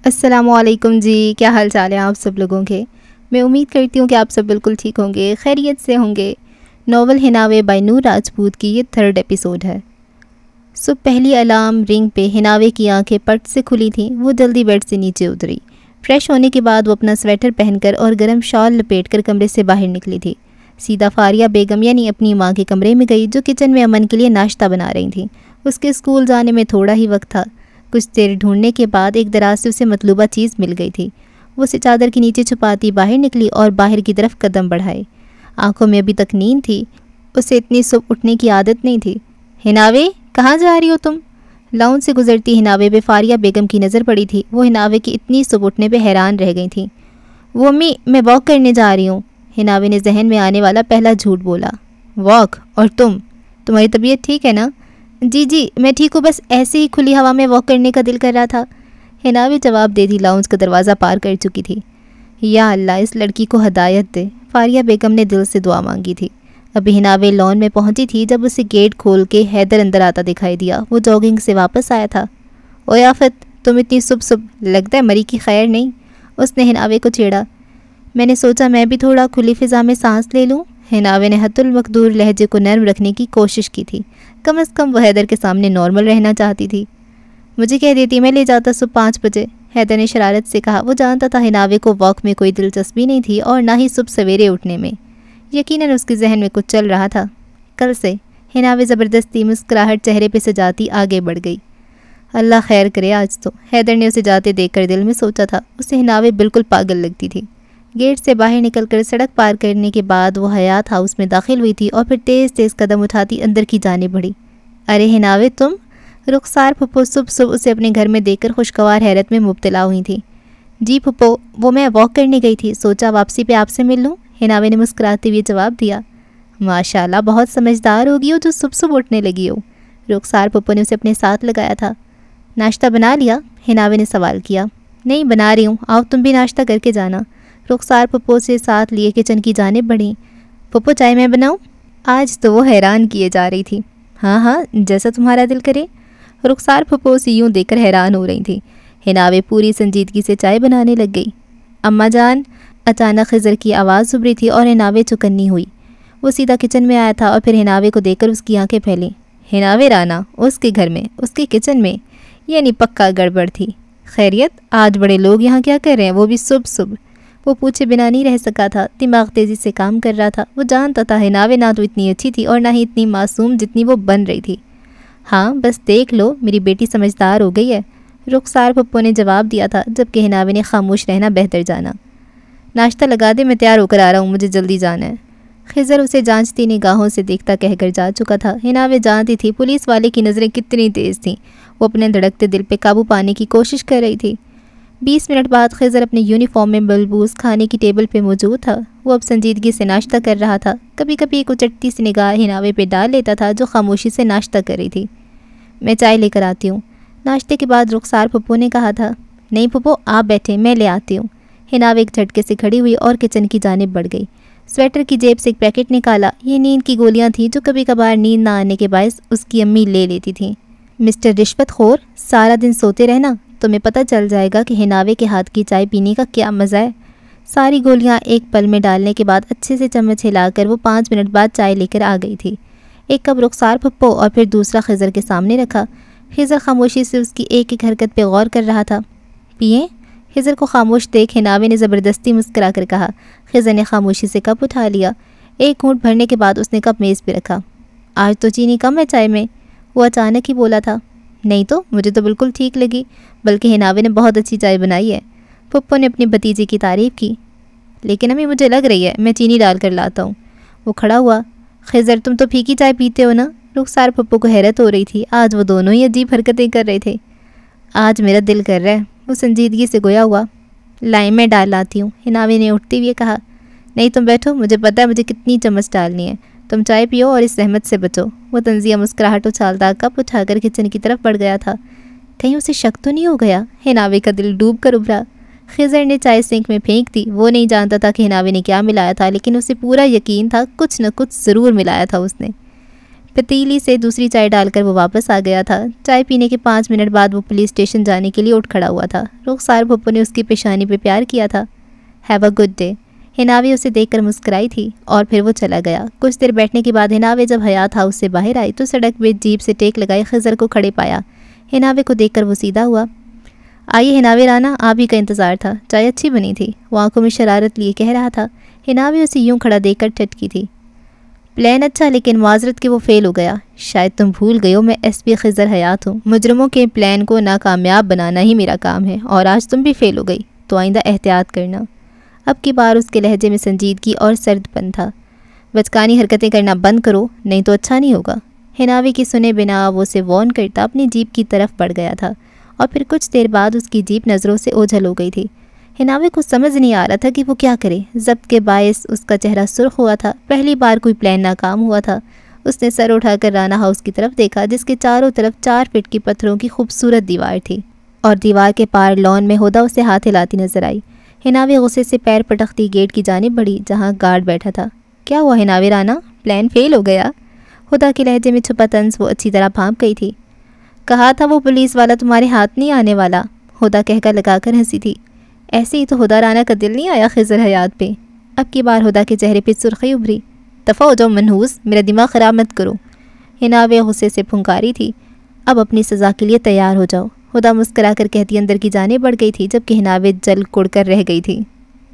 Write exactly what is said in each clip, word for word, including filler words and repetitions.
السلام علیکم جی، کیا حال چال ہے آپ سب لوگوں کے؟ میں امید کرتی ہوں کہ آپ سب بالکل ٹھیک ہوں گے، خیریت سے ہوں گے۔ ناول ہناوے بائی نور راجپوت کی یہ تھرڈ ایپیسوڈ ہے۔ صبح پہلی الارم رنگ پہ ہناوے کی آنکھیں پٹ سے کھلی تھیں۔ وہ جلدی بیڈ سے نیچے اتری۔ فریش ہونے کے بعد وہ اپنا سویٹر پہن کر اور گرم شال لپیٹ کر کمرے سے باہر نکلی تھی۔ سیدھا فاریہ بیگم یعنی اپنی ماں کے کمرے میں گئی، جو کچن میں امن کے لیے ناشتہ بنا رہی تھیں۔ اس کے اسکول جانے میں تھوڑا ہی وقت تھا۔ کچھ دیر ڈھونڈنے کے بعد ایک دراز سے اسے مطلوبہ چیز مل گئی تھی۔ وہ اسے چادر کے نیچے چھپاتی باہر نکلی اور باہر کی طرف قدم بڑھائے۔ آنکھوں میں ابھی تک نیند تھی، اسے اتنی صبح اٹھنے کی عادت نہیں تھی۔ ہناوے، کہاں جا رہی ہو تم؟ لاؤن سے گزرتی ہناوے پہ فاریہ بیگم کی نظر پڑی تھی۔ وہ ہناوے کی اتنی صبح اٹھنے پہ حیران رہ گئی تھیں۔ وہ امی، میں واک کرنے جا رہی ہوں۔ ہناوے نے ذہن میں آنے والا پہلا جھوٹ بولا۔ واک؟ اور تم؟ تمہاری طبیعت ٹھیک ہے نا؟ جی جی میں ٹھیک ہوں، بس ایسے ہی کھلی ہوا میں واک کرنے کا دل کر رہا تھا، ہناوے جواب دے دی۔ لاؤنج کا دروازہ پار کر چکی تھی۔ یا اللہ، اس لڑکی کو ہدایت دے، فاریہ بیگم نے دل سے دعا مانگی تھی۔ ابھی ہناوے لان میں پہنچی تھی جب اسے گیٹ کھول کے حیدر اندر آتا دکھائی دیا۔ وہ جاگنگ سے واپس آیا تھا۔ اوے آفت، تم اتنی صبح صبح، لگتا ہے مری کی خیر نہیں؟ اس نے ہناوے کو چھیڑا۔ میں نے سوچا میں بھی تھوڑا کھلی فضا میں سانس لے لوں۔ ہناوے نے حت المقدور لہجے کو نرم رکھنے کی کوشش کی تھی۔ کم از کم وہ حیدر کے سامنے نارمل رہنا چاہتی تھی۔ مجھے کہہ دیتی میں لے جاتا صبح پانچ بجے، حیدر نے شرارت سے کہا۔ وہ جانتا تھا ہناوے کو واک میں کوئی دلچسپی نہیں تھی اور نہ ہی صبح سویرے اٹھنے میں۔ یقیناً اس کے ذہن میں کچھ چل رہا تھا۔ کل سے ہناوے زبردستی مسکراہٹ چہرے پہ سجاتی آگے بڑھ گئی۔ اللہ خیر کرے آج تو، حیدر نے اسے جاتے دیکھ کر دل میں سوچا تھا۔ اسے ہناوے بالکل پاگل لگتی تھی۔ گیٹ سے باہر نکل کر سڑک پار کرنے کے بعد وہ حیات ہاؤس میں داخل ہوئی تھی اور پھر تیز تیز قدم اٹھاتی اندر کی جانب بڑھی۔ ارے ہناوے، تم؟ رخسار پھپھو صبح صبح اسے اپنے گھر میں دیکھ کر خوشگوار حیرت میں مبتلا ہوئی تھی۔ جی پھپھو، وہ میں واک کرنے گئی تھی، سوچا واپسی پہ آپ سے مل لوں، ہناوے نے مسکراتے ہوئے جواب دیا۔ ماشاء اللہ، بہت سمجھدار ہوگی ہو جو صبح صبح اٹھنے لگی ہو، رخسار پھپھو نے اسے اپنے ساتھ لگایا تھا۔ ناشتہ بنا لیا؟ ہناوے نے سوال کیا۔ نہیں، بنا رہی ہوں، آؤ تم بھی ناشتہ کر کے جانا۔ رخسار پھپھو سے ساتھ لیے کچن کی جانب بڑھی۔ پھپھو، چائے میں بناؤں؟ آج تو وہ حیران کیے جا رہی تھی۔ ہاں ہاں، جیسا تمہارا دل کرے۔ رخسار پھپھو اسے یوں دیکھ کر حیران ہو رہی تھی۔ ہناوے پوری سنجیدگی سے چائے بنانے لگ گئی۔ اماں جان، اچانک خضر کی آواز ابھری تھی اور ہناوے چوکنی ہوئی۔ وہ سیدھا کچن میں آیا تھا اور پھر ہناوے کو دیکھ کر اس کی آنکھیں پھیلیں۔ ہناوے رانا اس کے گھر میں، اس کے کچن میں، یعنی پکا گڑبڑ تھی۔ خیریت؟ آج بڑے لوگ یہاں کیا کر رہے ہیں، وہ بھی صبح صبح؟ وہ پوچھے بنا نہیں رہ سکا تھا، دماغ تیزی سے کام کر رہا تھا۔ وہ جانتا تھا ہناوے نہ تو اتنی اچھی تھی اور نہ ہی اتنی معصوم جتنی وہ بن رہی تھی۔ ہاں بس دیکھ لو، میری بیٹی سمجھدار ہو گئی ہے، رخسار پھپھو نے جواب دیا تھا، جبکہ ہناوے نے خاموش رہنا بہتر جانا۔ ناشتہ لگا دے، میں تیار ہو کر آ رہا ہوں، مجھے جلدی جانا ہے۔ خضر اسے جانچتی نگاہوں سے دیکھتا کہہ کر جا چکا تھا۔ ہناوے جانتی تھی پولیس والے کی نظریں کتنی تیز تھیں۔ وہ اپنے دھڑکتے دل پہ قابو پانے کی کوشش کر رہی تھی۔ بیس منٹ بعد خضر اپنے یونیفارم میں ملبوس کھانے کی ٹیبل پہ موجود تھا۔ وہ اب سنجیدگی سے ناشتہ کر رہا تھا۔ کبھی کبھی ایک اچٹتی سی نگاہ ہناوے پہ ڈال لیتا تھا جو خاموشی سے ناشتہ کر رہی تھی۔ میں چائے لے کر آتی ہوں، ناشتے کے بعد رخسار پھپھو نے کہا تھا۔ نہیں پھپھو، آپ بیٹھے، میں لے آتی ہوں۔ ہناوے ایک جھٹکے سے کھڑی ہوئی اور کچن کی جانب بڑھ گئی۔ سویٹر کی جیب سے ایک پیکٹ نکالا۔ یہ نیند کی گولیاں تھیں جو کبھی کبھار نیند نہ آنے کے باعث اس کی امی لے لیتی تھیں۔ مسٹر رشوت خور، سارا دن سوتے رہنا، تمہیں پتہ چل جائے گا کہ ہناوے کے ہاتھ کی چائے پینے کا کیا مزہ ہے۔ ساری گولیاں ایک پل میں ڈالنے کے بعد اچھے سے چمچ ہلا کر وہ پانچ منٹ بعد چائے لے کر آ گئی تھی۔ ایک کپ رخسار پھپھو اور پھر دوسرا خضر کے سامنے رکھا۔ خضر خاموشی سے اس کی ایک ایک حرکت پہ غور کر رہا تھا۔ پئیں؟ خضر کو خاموش دیکھ ہناوے نے زبردستی مسکرا کر کہا۔ خضر نے خاموشی سے کپ اٹھا لیا۔ ایک گھونٹ بھرنے کے بعد اس نے کپ میز پہ رکھا۔ آج تو چینی کم ہے چائے میں، وہ اچانک ہی بولا تھا۔ نہیں تو، مجھے تو بالکل ٹھیک لگی، بلکہ ہناوے نے بہت اچھی چائے بنائی ہے، پھپھو نے اپنی بھتیجی کی تعریف کی۔ لیکن امی مجھے لگ رہی ہے، میں چینی ڈال کر لاتا ہوں۔ وہ کھڑا ہوا۔ خضر، تم تو پھیکی چائے پیتے ہو نا؟ رخسار پھپھو کو حیرت ہو رہی تھی، آج وہ دونوں ہی عجیب حرکتیں کر رہے تھے۔ آج میرا دل کر رہا ہے، وہ سنجیدگی سے گویا ہوا۔ لائیں میں ڈال لاتی ہوں، ہناوے نے اٹھتے ہوئے کہا۔ نہیں تم بیٹھو، مجھے پتہ ہے مجھے کتنی چمچ ڈالنی ہے، تم چائے پیو اور اس زحمت سے بچو۔ وہ طنزیہ مسکراہٹ اچھالتا کپ اٹھا کر کچن کی طرف بڑھ گیا تھا۔ کہیں اسے شک تو نہیں ہو گیا؟ ہناوے کا دل ڈوب کر ابھرا۔ خضر نے چائے سینک میں پھینک دی۔ وہ نہیں جانتا تھا کہ ہناوے نے کیا ملایا تھا، لیکن اسے پورا یقین تھا کچھ نہ کچھ ضرور ملایا تھا اس نے۔ پتیلی سے دوسری چائے ڈال کر وہ واپس آ گیا تھا۔ چائے پینے کے پانچ منٹ بعد وہ پولیس اسٹیشن جانے کے لیے اٹھ کھڑا ہوا تھا۔ رخسار پھپھو نے اس کی پیشانی پہ پیار کیا تھا۔ Have a good day. ہناوے اسے دیکھ کر مسکرائی تھی اور پھر وہ چلا گیا۔ کچھ دیر بیٹھنے کے بعد ہناوے جب حیات ہاؤس سے باہر آئی تو سڑک پہ جیپ سے ٹیک لگائے خضر کو کھڑے پایا۔ ہناوے کو دیکھ کر وہ سیدھا ہوا۔ آئیے ہناوے رانا، آپ ہی کا انتظار تھا، چائے اچھی بنی تھی، وہ آنکھوں میں شرارت لیے کہہ رہا تھا۔ ہناوے اسے یوں کھڑا دیکھ کر ٹھٹکی تھی۔ پلان اچھا، لیکن معذرت کہ وہ فیل ہو گیا۔ شاید تم بھول گئے ہو میں ایس پی خضر حیات ہوں۔ مجرموں کے پلان کو ناکامیاب بنانا ہی میرا کام ہے، اور آج تم بھی فیل ہو گئی، تو آئندہ احتیاط کرنا۔ اب کی بار اس کے لہجے میں سنجیدگی اور سرد پن تھا۔ بچکانی حرکتیں کرنا بند کرو، نہیں تو اچھا نہیں ہوگا۔ ہناوے کی سنے بنا وہ اسے وارن کرتا اپنی جیپ کی طرف بڑھ گیا تھا، اور پھر کچھ دیر بعد اس کی جیپ نظروں سے اوجھل ہو گئی تھی۔ ہناوے کو سمجھ نہیں آ رہا تھا کہ وہ کیا کرے۔ ضبط کے باعث اس کا چہرہ سرخ ہوا تھا۔ پہلی بار کوئی پلان ناکام ہوا تھا۔ اس نے سر اٹھا کر رانا ہاؤس کی طرف دیکھا، جس کے چاروں طرف چار فٹ کی پتھروں کی خوبصورت دیوار تھی، اور دیوار کے پار لان میں ہدا اسے ہاتھ ہلاتی نظر آئی۔ ہناوے غصے سے پیر پٹکتی گیٹ کی جانب بڑھی جہاں گارڈ بیٹھا تھا۔ کیا ہوا ہناوے رانا، پلان فیل ہو گیا؟ ہدا کے لہجے میں چھپا طنز وہ اچھی طرح بھانپ گئی تھی۔ کہا تھا وہ پولیس والا تمہارے ہاتھ نہیں آنے والا، ہدا کہکا لگا کر ہنسی تھی۔ ایسے ہی تو ہدا رانا کا دل نہیں آیا خضر حیات پہ؟ اب کی بار ہدا کے چہرے پہ سرخی ابھری۔ دفع ہو جاؤ منحوس، میرا دماغ خراب مت کرو۔ ہناوے غصے سے پھنکاری تھی۔ اب اپنی سزا کے لیے تیار ہو جاؤ، ہدا مسکرا کر کہتی اندر کی جانب بڑھ گئی تھی، جبکہ ہناوے جل کڑ کر رہ گئی تھی۔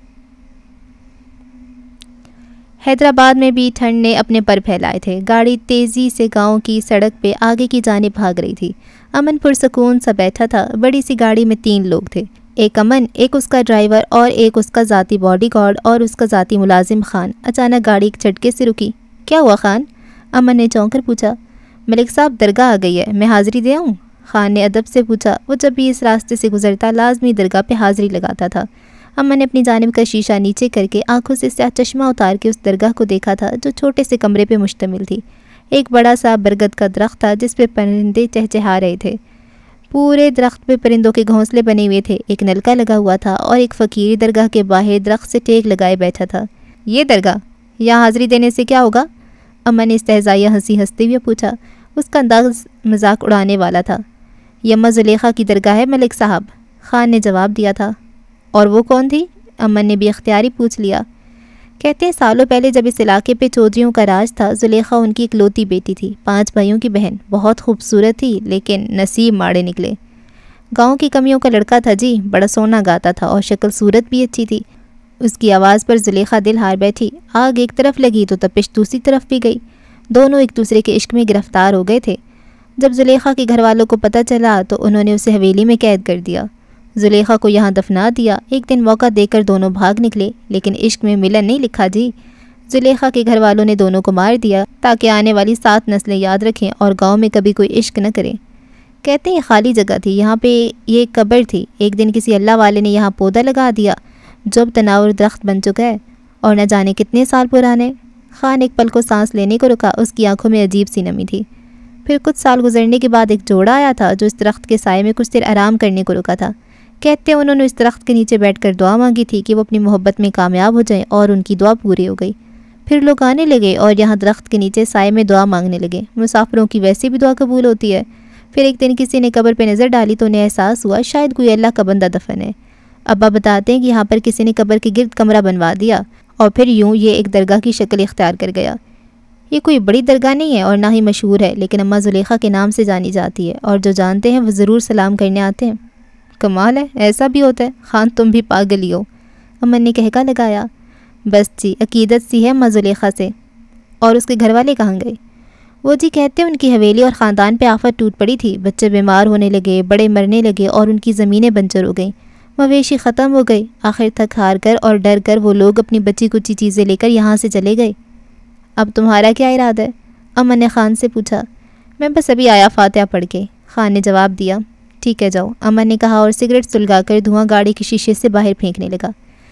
حیدرآباد میں بھی ٹھنڈ نے اپنے پر پھیلائے تھے۔ گاڑی تیزی سے گاؤں کی سڑک پہ آگے کی جانب بھاگ رہی تھی۔ امن پرسکون سا بیٹھا تھا۔ بڑی سی گاڑی میں تین لوگ تھے، ایک امن، ایک اس کا ڈرائیور اور ایک اس کا ذاتی باڈی گارڈ اور اس کا ذاتی ملازم خان۔ اچانک گاڑی ایک جھٹکے سے رکی۔ کیا ہوا خان؟ امن نے چونک کر پوچھا۔ ملک صاحب درگاہ آ گئی ہے، میں حاضری دے آؤں؟ خان نے ادب سے پوچھا۔ وہ جب بھی اس راستے سے گزرتا لازمی درگاہ پہ حاضری لگاتا تھا۔ امن نے اپنی جانب کا شیشہ نیچے کر کے آنکھوں سے سیاہ چشمہ اتار کے اس درگاہ کو دیکھا تھا جو چھوٹے سے کمرے پہ مشتمل تھی۔ ایک بڑا سا برگد کا درخت تھا جس پہ پرندے چہچہا رہے تھے۔ پورے درخت پہ پرندوں کے گھونسلے بنے ہوئے تھے۔ ایک نلکا لگا ہوا تھا اور ایک فقیر درگاہ کے باہر درخت سے ٹیک لگائے بیٹھا تھا۔ یہ درگاہ، یہاں حاضری دینے سے کیا ہوگا؟ امن نے استہزائیہ ہنسی ہنستے ہوئے پوچھا۔ اس کا انداز مذاق اڑانے والا تھا۔ یمہ زلیخا کی درگاہ ہے ملک صاحب، خان نے جواب دیا تھا۔ اور وہ کون تھی؟ امن نے بھی اختیاری پوچھ لیا۔ کہتے ہیں سالوں پہلے جب اس علاقے پہ چودھریوں کا راج تھا، زلیخا ان کی اکلوتی بیٹی تھی، پانچ بھائیوں کی بہن، بہت خوبصورت تھی لیکن نصیب ماڑے نکلے۔ گاؤں کی کمیوں کا لڑکا تھا جی، بڑا سونا گاتا تھا اور شکل صورت بھی اچھی تھی۔ اس کی آواز پر زلیخا دل ہار بیٹھی۔ آگ ایک طرف لگی تو تپش دوسری طرف بھی گئی۔ دونوں ایک دوسرے کے عشق میں گرفتار ہو گئے تھے۔ جب زلیخا کے گھر والوں کو پتہ چلا تو انہوں نے اسے حویلی میں قید کر دیا۔ زلیخا کو یہاں دفنا دیا۔ ایک دن موقع دے کر دونوں بھاگ نکلے، لیکن عشق میں ملن نہیں لکھا جی۔ زلیخا کے گھر والوں نے دونوں کو مار دیا تاکہ آنے والی سات نسلیں یاد رکھیں اور گاؤں میں کبھی کوئی عشق نہ کریں۔ کہتے ہیں یہ خالی جگہ تھی، یہاں پہ یہ ایک قبر تھی۔ ایک دن کسی اللہ والے نے یہاں پودا لگا دیا جو اب تناور درخت بن چکا ہے، اور نہ جانے کتنے سال پرانے۔ خان ایک پل کو سانس لینے کو رکا، اس کی آنکھوں میں عجیب سی نمی تھی۔ پھر کچھ سال گزرنے کے بعد ایک جوڑا آیا تھا جو اس درخت کے سائے میں کچھ دیر آرام کرنے کو رکا تھا۔ کہتے ہیں انہوں نے اس درخت کے نیچے بیٹھ کر دعا مانگی تھی کہ وہ اپنی محبت میں کامیاب ہو جائیں، اور ان کی دعا پوری ہو گئی۔ پھر لوگ آنے لگے اور یہاں درخت کے نیچے سائے میں دعا مانگنے لگے۔ مسافروں کی ویسے بھی دعا قبول ہوتی ہے۔ پھر ایک دن کسی نے قبر پہ نظر ڈالی تو انہیں احساس ہوا شاید کوئی اللہ کا بندہ دفن ہے۔ ابا بتاتے ہیں کہ یہاں پر کسی نے قبر کے گرد کمرہ بنوا دیا اور پھر یوں یہ ایک درگاہ کی شکل اختیار کر گیا۔ یہ کوئی بڑی درگاہ نہیں ہے اور نہ ہی مشہور ہے، لیکن اماں زلیخا کے نام سے جانی جاتی ہے، اور جو جانتے ہیں وہ ضرور سلام کرنے آتے ہیں۔ کمال ہے، ایسا بھی ہوتا ہے؟ خان تم بھی پاگل ہی ہو، امن نے کہکا لگایا۔ بس جی، عقیدت سی ہے اماں زلیخا سے۔ اور اس کے گھر والے کہاں گئے؟ وہ جی کہتے ہیں ان کی حویلی اور خاندان پہ آفت ٹوٹ پڑی تھی، بچے بیمار ہونے لگے، بڑے مرنے لگے اور ان کی زمینیں بنجر ہو گئیں، مویشی ختم ہو گئے۔ آخر تھک ہار کر اور ڈر کر وہ لوگ اپنی بچی کچی چیزیں لے کر یہاں سے چلے گئے۔ اب تمہارا کیا ارادہ ہے؟ امن نے خان سے پوچھا۔ میں بس ابھی آیا فاتحہ پڑھ کے، خان نے جواب دیا۔ ٹھیک ہے جاؤ، امن نے کہا اور سگریٹ سلگا کر دھواں گاڑی کے شیشے سے باہر پھینکنے لگا۔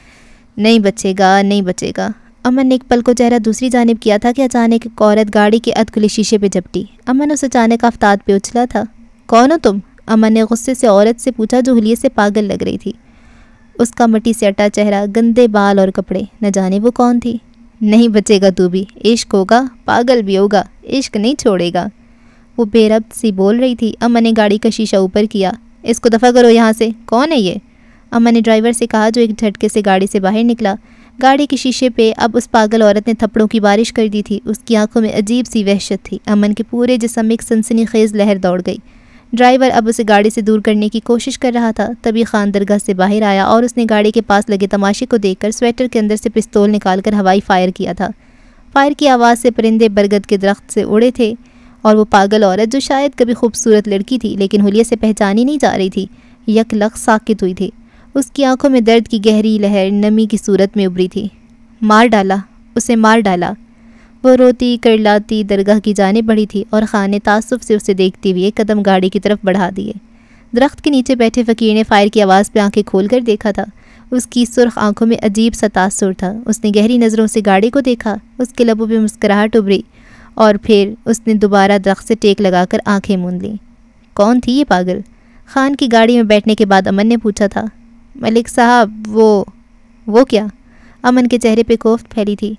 نہیں بچے گا، نہیں بچے گا۔ امن نے ایک پل کو چہرہ دوسری جانب کیا تھا کہ اچانک ایک عورت گاڑی کے ادھ کھلے شیشے پہ جھپٹی۔ امن اس اچانک آفتاب پہ اچھلا تھا۔ کون ہو تم؟ امن نے غصے سے عورت سے پوچھا جو حلیے سے پاگل لگ رہی تھی۔ اس کا مٹی سے اٹا چہرہ، گندے بال اور کپڑے، نہ جانے وہ کون تھی۔ نہیں بچے گا تو بھی، عشق ہوگا پاگل بھی ہوگا، عشق نہیں چھوڑے گا۔ وہ بے ربط سی بول رہی تھی۔ امن نے گاڑی کا شیشہ اوپر کیا۔ اس کو دفع کرو یہاں سے، کون ہے یہ؟ امن نے ڈرائیور سے کہا جو ایک جھٹکے سے گاڑی سے باہر نکلا۔ گاڑی کے شیشے پہ اب اس پاگل عورت نے تھپڑوں کی بارش کر دی تھی۔ اس کی آنکھوں میں عجیب سی وحشت تھی۔ امن کے پورے جسم میں ایک سنسنی خیز لہر دوڑ گئی۔ ڈرائیور اب اسے گاڑی سے دور کرنے کی کوشش کر رہا تھا، تبھی خان درگاہ سے باہر آیا اور اس نے گاڑی کے پاس لگے تماشے کو دیکھ کر سویٹر کے اندر سے پستول نکال کر ہوائی فائر کیا تھا۔ فائر کی آواز سے پرندے برگد کے درخت سے اڑے تھے اور وہ پاگل عورت جو شاید کبھی خوبصورت لڑکی تھی لیکن حلیے سے پہچانی نہیں جا رہی تھی، یک لخت ساکت ہوئی تھی۔ اس کی آنکھوں میں درد کی گہری لہر نمی کی صورت میں ابھری تھی۔ مار ڈالا، اسے مار ڈالا۔ وہ روتی کرلاتی درگاہ کی جانب بڑھی تھی اور خان نے تعصب سے اسے دیکھتے ہوئے ایک قدم گاڑی کی طرف بڑھا دیے۔ درخت کے نیچے بیٹھے فقیر نے فائر کی آواز پہ آنکھیں کھول کر دیکھا تھا۔ اس کی سرخ آنکھوں میں عجیب سا تاثر تھا۔ اس نے گہری نظروں سے گاڑی کو دیکھا، اس کے لبوں پہ مسکراہٹ ابھری اور پھر اس نے دوبارہ درخت سے ٹیک لگا کر آنکھیں موند لیں۔ کون تھی یہ پاگل؟ خان کی گاڑی میں بیٹھنے کے بعد امن نے پوچھا تھا۔ ملک صاحب وہ وہ کیا؟ امن کے چہرے پہ کوفت پھیلی تھی۔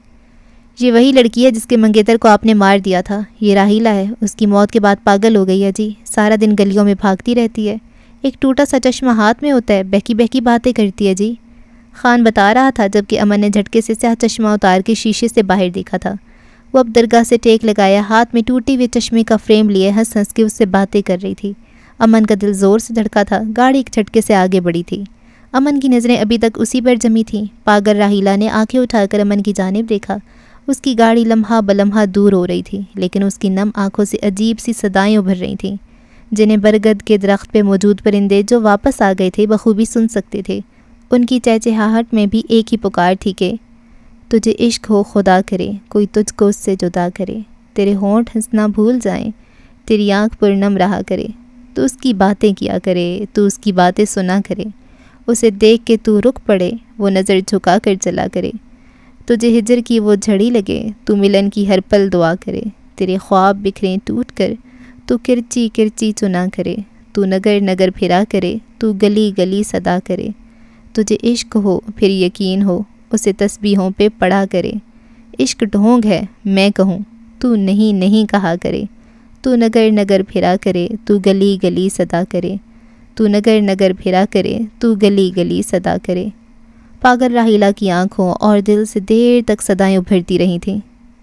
یہ وہی لڑکی ہے جس کے منگیتر کو آپ نے مار دیا تھا، یہ راحیلہ ہے، اس کی موت کے بعد پاگل ہو گئی ہے جی، سارا دن گلیوں میں بھاگتی رہتی ہے، ایک ٹوٹا سا چشمہ ہاتھ میں ہوتا ہے، بہکی بہکی باتیں کرتی ہے جی۔ خان بتا رہا تھا جبکہ امن نے جھٹکے سے سیاہ چشمہ اتار کے شیشے سے باہر دیکھا تھا۔ وہ اب درگاہ سے ٹیک لگایا ہاتھ میں ٹوٹے ہوئے چشمے کا فریم لیے ہنس ہنس کے اس سے باتیں کر رہی تھی۔ امن کا دل زور سے دھڑکا تھا، گاڑی ایک جھٹکے سے آگے بڑھی تھی۔ امن کی نظریں ابھی تک اسی پر جمی تھیں۔ پاگل راحیلہ نے آنکھیں اٹھا کر امن کی جانب دیکھا۔ اس کی گاڑی لمحہ بلمحہ دور ہو رہی تھی لیکن اس کی نم آنکھوں سے عجیب سی صدائیں ابھر رہی تھیں جنہیں برگد کے درخت پہ موجود پرندے جو واپس آ گئے تھے بخوبی سن سکتے تھے۔ ان کی چہچہاہٹ میں بھی ایک ہی پکار تھی کہ تجھے عشق ہو خدا کرے، کوئی تجھ کو اس سے جدا کرے، تیرے ہونٹ ہنسنا بھول جائیں، تیری آنکھ پرنم رہا کرے، تو اس کی باتیں کیا کرے، تو اس کی باتیں سنا کرے، اسے دیکھ کے تو رک پڑے، وہ نظر جھکا کر چلا کرے، تجھے ہجر کی وہ جھڑی لگے، تو ملن کی ہر پل دعا کرے، تیرے خواب بکھریں ٹوٹ کر، تو کرچی کرچی چنا کرے، تو نگر نگر پھرا کرے، تو گلی گلی صدا کرے، تجھے عشق ہو پھر یقین ہو، اسے تسبیحوں پہ پڑھا کرے، عشق ڈھونگ ہے میں کہوں، تو نہیں نہیں کہا کرے، تو نگر نگر پھرا کرے، تو گلی گلی صدا کرے، تو نگر نگر پھرا کرے، تو گلی گلی صدا کرے۔ پاگل راحیلہ کی آنکھوں اور دل سے دیر تک صدائیں ابھرتی رہی تھیں۔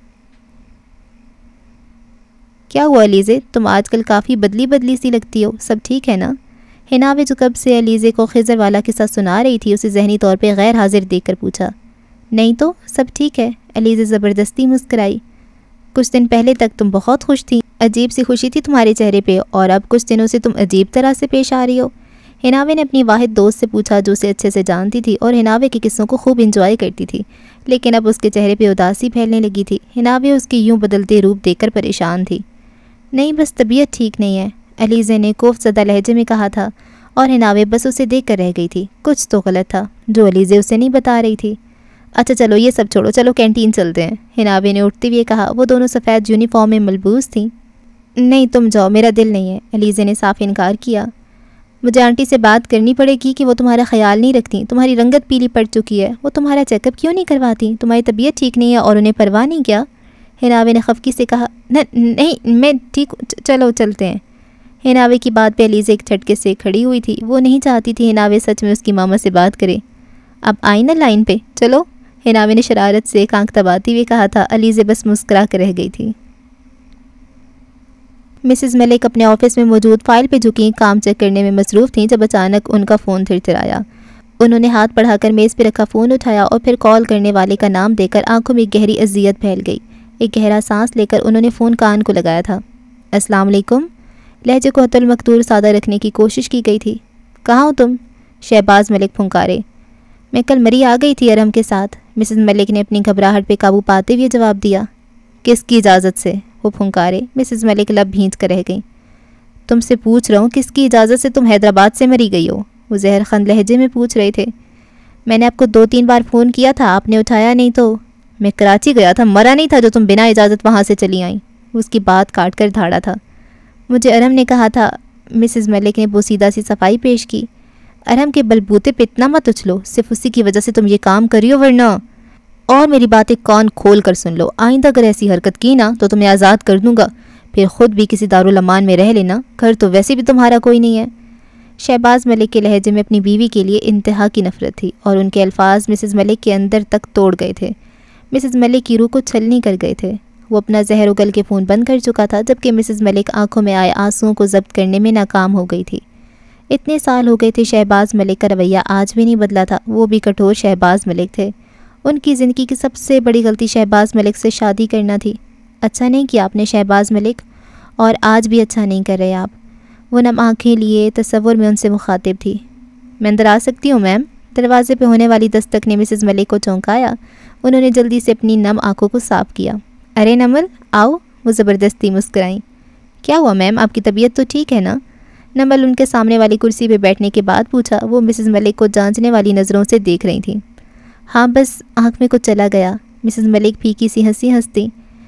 کیا ہوا علیزے، تم آج کل کافی بدلی بدلی سی لگتی ہو، سب ٹھیک ہے نا؟ ہناوے جو کب سے علیزے کو خضر والا قصہ سنا رہی تھی اسے ذہنی طور پہ غیر حاضر دیکھ کر پوچھا۔ نہیں تو سب ٹھیک ہے، علیزے زبردستی مسکرائی۔ کچھ دن پہلے تک تم بہت خوش تھی، عجیب سی خوشی تھی تمہارے چہرے پہ، اور اب کچھ دنوں سے تم عجیب طرح سے پیش آ رہی ہو۔ ہناوے نے اپنی واحد دوست سے پوچھا جو اسے اچھے سے جانتی تھی اور ہناوے کے قصوں کو خوب انجوائے کرتی تھی، لیکن اب اس کے چہرے پہ اداسی پھیلنے لگی تھی۔ ہناوے اس کے یوں بدلتے روپ دیکھ کر پریشان تھی۔ نہیں بس طبیعت ٹھیک نہیں ہے، علیزے نے کوفت زدہ لہجے میں کہا تھا، اور ہناوے بس اسے دیکھ کر رہ گئی تھی۔ کچھ تو غلط تھا جو علیزے اسے نہیں بتا رہی تھی۔ اچھا چلو یہ سب چھوڑو، چلو کینٹین چلتے ہیں، ہناوے نے اٹھتے ہوئے کہا۔ وہ دونوں سفید یونیفارم میں ملبوس تھیں۔ نہیں تم جاؤ، میرا دل نہیں ہے، علیزے نے صاف انکار کیا۔ مجھے آنٹی سے بات کرنی پڑے گی کہ وہ تمہارا خیال نہیں رکھتی، تمہاری رنگت پیلی پڑ چکی ہے، وہ تمہارا چیک اپ کیوں نہیں کرواتی، تمہاری طبیعت ٹھیک نہیں ہے اور انہیں پرواہ نہیں کیا؟ ہناوے نے خفگی سے کہا۔ نہیں میں ٹھیک، چلو چلتے ہیں۔ ہناوے کی بات پہ علیزے ایک جھٹکے سے کھڑی ہوئی تھی۔ وہ نہیں چاہتی تھی ہناوے سچ میں اس کی ماما سے بات کرے۔ اب آئی نا لائن پہ، چلو، ہناوے نے شرارت سے ایک آنکھ دباتی ہوئے کہا تھا۔ علیزے بس مسکرا کر رہ گئی تھی۔ مسز ملک اپنے آفس میں موجود فائل پہ جھکی کام چیک کرنے میں مصروف تھیں جب اچانک ان کا فون تھرتھرایا۔ انہوں نے ہاتھ بڑھا کر میز پہ رکھا فون اٹھایا اور پھر کال کرنے والے کا نام دے کر آنکھوں میں ایک گہری اذیت پھیل گئی۔ ایک گہرا سانس لے کر انہوں نے فون کان کو لگایا تھا۔ السلام علیکم۔ لہجے کو حت المقدور سادہ رکھنے کی کوشش کی گئی تھی۔ کہاں ہو تم؟ شہباز ملک پھنکارے۔ میں کل مری آ گئی تھی ارم کے ساتھ، مسز ملک نے اپنی گھبراہٹ پہ قابو پاتے ہوئے جواب دیا۔ کس کی اجازت سے؟ وہ پھنکارے۔ مسز ملک لب بھینچ کر رہ گئیں۔ تم سے پوچھ رہا ہوں کس کی اجازت سے تم حیدرآباد سے مری گئی ہو؟ وہ زہر خند لہجے میں پوچھ رہے تھے۔ میں نے آپ کو دو تین بار فون کیا تھا، آپ نے اٹھایا نہیں تو میں کراچی گیا تھا، مرا نہیں تھا جو تم بنا اجازت وہاں سے چلی آئیں۔ اس کی بات کاٹ کر دھاڑا تھا۔ مجھے ارم نے کہا تھا، مسز ملک نے بوسیدہ سی صفائی پیش کی۔ ارم کے بلبوتے پہ اتنا مت اچھلو، صرف اسی کی وجہ سے تم یہ کام کری ہو ورنہ۔ اور میری باتیں کان کھول کر سن لو، آئندہ اگر ایسی حرکت کی نا تو تمہیں آزاد کر دوں گا، پھر خود بھی کسی دارالامان میں رہ لینا، گھر تو ویسے بھی تمہارا کوئی نہیں ہے۔ شہباز ملک کے لہجے میں اپنی بیوی کے لیے انتہا کی نفرت تھی اور ان کے الفاظ مسز ملک کے اندر تک توڑ گئے تھے۔ مسز ملک کی روح کو چھلنی کر گئے تھے۔ وہ اپنا زہر اگل کے فون بند کر چکا تھا، جبکہ مسز ملک آنکھوں میں آئے آنسوؤں کو ضبط کرنے میں ناکام ہو گئی تھی۔ اتنے سال ہو گئے تھے، شہباز ملک کا رویہ آج بھی نہیں بدلا تھا، وہ بھی کٹھور شہباز ملک تھے۔ ان کی زندگی کی سب سے بڑی غلطی شہباز ملک سے شادی کرنا تھی۔ اچھا نہیں کیا آپ نے شہباز ملک، اور آج بھی اچھا نہیں کر رہے آپ۔ وہ نم آنکھیں لیے تصور میں ان سے مخاطب تھی۔ میں اندر آ سکتی ہوں میم؟ دروازے پہ ہونے والی دستک نے مسز ملک کو چونکایا۔ انہوں نے جلدی سے اپنی نم آنکھوں کو صاف کیا۔ ارے نمل آؤ، وہ زبردستی مسکرائیں۔ کیا ہوا میم، آپ کی طبیعت تو ٹھیک ہے نا؟ نمل ان کے سامنے والی کرسی پہ بیٹھنے کے بعد پوچھا۔ وہ مسز ملک کو جانچنے والی نظروں سے دیکھ رہی تھیں۔ ہاں بس آنکھ میں کچھ چلا گیا، مسز ملک پھیکی سی ہنسی ہنستی۔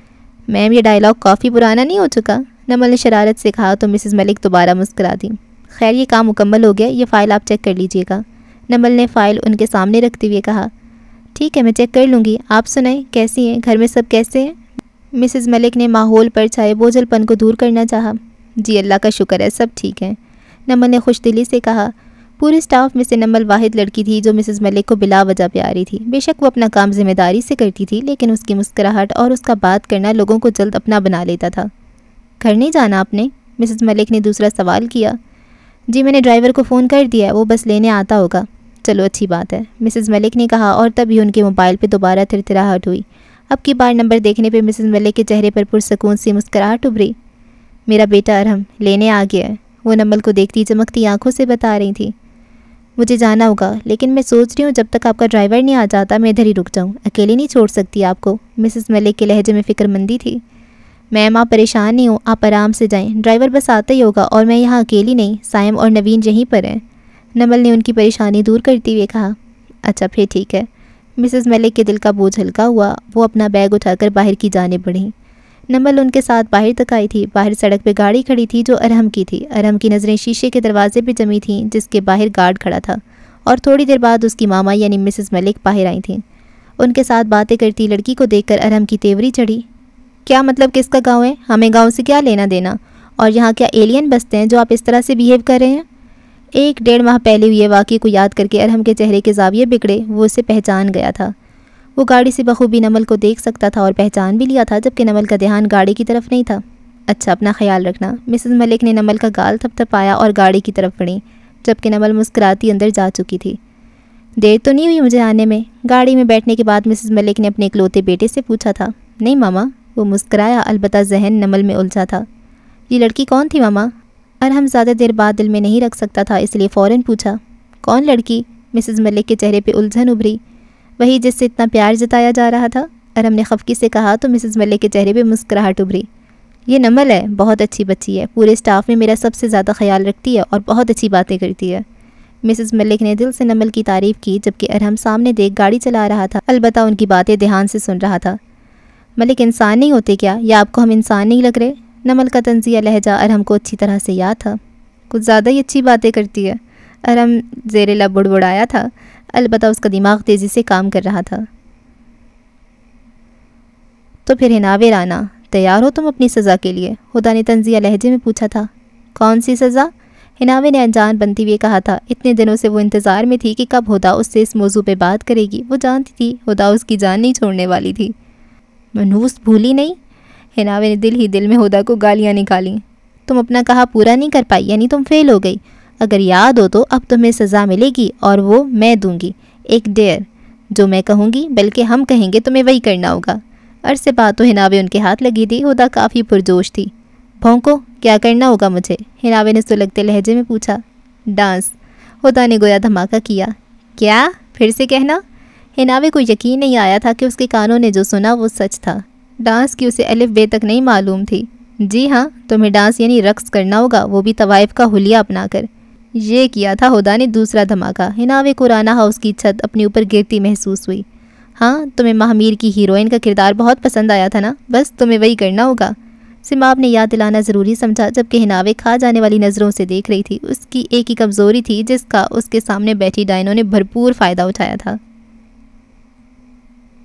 میم یہ ڈائلاگ کافی پرانا نہیں ہو چکا؟ نمل نے شرارت سے کہا تو مسز ملک دوبارہ مسکرا دی۔ خیر یہ کام مکمل ہو گیا، یہ فائل آپ چیک کر لیجئے گا۔ نمل نے فائل ان کے سامنے رکھتے ہوئے کہا۔ ٹھیک ہے میں چیک کر لوں گی، آپ سنائیں کیسی ہیں، گھر میں سب کیسے ہیں؟ مسز ملک نے ماحول پر چھائے بوجھل پن کو دور کرنا چاہا۔ جی اللہ کا شکر ہے، سب ٹھیک ہیں، نمل نے خوش دلی سے کہا۔ پورے اسٹاف میں سے نمل واحد لڑکی تھی جو مسز ملک کو بلا وجہ پیاری تھی۔ بے شک وہ اپنا کام ذمہ داری سے کرتی تھی، لیکن اس کی مسکراہٹ اور اس کا بات کرنا لوگوں کو جلد اپنا بنا لیتا تھا۔ گھر نہیں جانا آپ نے؟ مسز ملک نے دوسرا سوال کیا۔ جی میں نے ڈرائیور کو فون کر دیا ہے، وہ بس لینے آتا ہوگا۔ چلو اچھی بات ہے، مسز ملک نے کہا، اور تب ہی ان کے موبائل پہ دوبارہ تھرتھراہٹ ہوئی۔ اب کی بار نمبر دیکھنے پہ مسز ملک کے چہرے پر پرسکون سی مسکراہٹ ابھری۔ میرا بیٹا ارحم لینے آ گیا ہے، وہ نمل کو دیکھتی چمکتی آنکھوں سے بتا رہی تھی۔ مجھے جانا ہوگا، لیکن میں سوچ رہی ہوں جب تک آپ کا ڈرائیور نہیں آ جاتا میں ادھر ہی رک جاؤں، اکیلے نہیں چھوڑ سکتی آپ کو، مسز ملک کے لہجے میں فکر مندی تھی۔ میم آپ پریشان نہیں ہوں، آپ آرام سے جائیں، ڈرائیور بس آتا ہی ہوگا، اور میں یہاں اکیلی نہیں، سائم اور نوین یہیں پر ہیں۔ نمل نے ان کی پریشانی دور کرتے ہوئے کہا۔ اچھا پھر ٹھیک ہے۔ مسز ملک کے دل کا بوجھ ہلکا ہوا، وہ اپنا بیگ اٹھا کر باہر کی جانب بڑھیں۔ نمل ان کے ساتھ باہر تک آئی تھی۔ باہر سڑک پہ گاڑی کھڑی تھی جو ارحم کی تھی۔ ارحم کی نظریں شیشے کے دروازے پہ جمی تھیں جس کے باہر گارڈ کھڑا تھا، اور تھوڑی دیر بعد اس کی ماما یعنی مسز ملک باہر آئی تھیں۔ ان کے ساتھ باتیں کرتی لڑکی کو دیکھ کر ارحم کی تیوری چڑھی۔ کیا مطلب کس کا گاؤں ہے؟ ہمیں گاؤں سے کیا لینا دینا؟ اور یہاں کیا ایلین بستے ہیں جو آپ اس طرح سے بیہیو کر رہے ہیں؟ ایک ڈیڑھ ماہ پہلے ہوئے واقعے کو یاد کر کے ارحم کے چہرے کے زاویے بگڑے، وہ اسے پہچان گیا تھا۔ وہ گاڑی سے بخوبی نمل کو دیکھ سکتا تھا اور پہچان بھی لیا تھا، جبکہ نمل کا دھیان گاڑی کی طرف نہیں تھا۔ اچھا اپنا خیال رکھنا، مسز ملک نے نمل کا گال تھپ تھپایا اور گاڑی کی طرف بڑھی، جبکہ نمل مسکراتی اندر جا چکی تھی۔ دیر تو نہیں ہوئی مجھے آنے میں؟ گاڑی میں بیٹھنے کے بعد مسز ملک نے اپنے اکلوتے بیٹے سے پوچھا تھا۔ نہیں ماما، وہ مسکرایا، البتہ ذہن نمل میں الجھا تھا۔ یہ لڑکی کون تھی ماما؟ ارحم زیادہ دیر بعد دل میں نہیں رکھ سکتا تھا، اس لیے فوراً پوچھا۔ کون لڑکی؟ مسز ملک کے چہرے پہ الجھن ابھری۔ وہی جس سے اتنا پیار جتایا جا رہا تھا، ارحم نے خفگی سے کہا تو مسز ملک کے چہرے پہ مسکراہٹ ابھری۔ یہ نمل ہے، بہت اچھی بچی ہے، پورے اسٹاف میں میرا سب سے زیادہ خیال رکھتی ہے اور بہت اچھی باتیں کرتی ہے۔ مسز ملک نے دل سے نمل کی تعریف کی، جبکہ ارحم سامنے دیکھ گاڑی چلا رہا تھا، البتہ ان کی باتیں دھیان سے سن رہا تھا۔ ملک انسان نہیں ہوتے کیا، یا آپ کو ہم انسان نہیں لگ رہے؟ نمل کا طنزیہ لہجہ ارحم کو اچھی طرح سے یاد تھا۔ کچھ زیادہ ہی اچھی باتیں کرتی ہے، ارحم زیر لب بڑبڑایا تھا، البتہ اس کا دماغ تیزی سے کام کر رہا تھا۔ تو پھر ہناوے رانا، تیار ہو تم اپنی سزا کے لیے؟ خدا نے طنزیہ لہجے میں پوچھا تھا۔ کون سی سزا؟ ہناوے نے انجان بنتی ہوئے کہا تھا۔ اتنے دنوں سے وہ انتظار میں تھی کہ کب ہدا اس سے اس موضوع پہ بات کرے گی۔ وہ جانتی تھی ہدا اس کی جان نہیں چھوڑنے والی تھی۔ منحوس بھولی نہیں؟ ہناوے نے دل ہی دل میں ہدا کو گالیاں نکالیں۔ تم اپنا کہا پورا نہیں کر پائی، یعنی تم فیل ہو گئی۔ اگر یاد ہو تو اب تمہیں سزا ملے گی، اور وہ میں دوں گی، ایک ڈیئر۔ جو میں کہوں گی بلکہ ہم کہیں گے تمہیں وہی کرنا ہوگا۔ عرصے بعد تو ہناوے ان کے ہاتھ لگی تھی۔ ہدا کافی پرجوش تھی۔ بھونکو، کیا کرنا ہوگا مجھے؟ ہناوے نے سلگتے لہجے میں پوچھا۔ ڈانس، ہدا نے گویا دھماکہ کیا۔ کیا؟ پھر سے کہنا۔ ہناوے کو یقین نہیں آیا تھا کہ اس کے کانوں نے جو سنا وہ سچ تھا۔ ڈانس کی اسے الف بے تک نہیں معلوم تھی۔ جی ہاں، تمہیں ڈانس یعنی رقص کرنا ہوگا، وہ بھی طوائف کا حلیہ اپنا کر۔ یہ کیا تھا ہدا نے دوسرا دھماکہ۔ ہناوے کو رانا ہاؤس کی چھت اپنے اوپر گرتی محسوس ہوئی۔ ہاں، تمہیں ماہمیر کی ہیروئن کا کردار بہت پسند آیا تھا نا، بس تمہیں وہی کرنا ہوگا۔ سماب نے یاد دلانا ضروری سمجھا، جبکہ ہناوے کھا جانے والی نظروں سے دیکھ رہی تھی۔ اس کی ایک ہی کمزوری تھی جس کا اس کے سامنے بیٹھی ڈائنوں نے بھرپور فائدہ اٹھایا تھا۔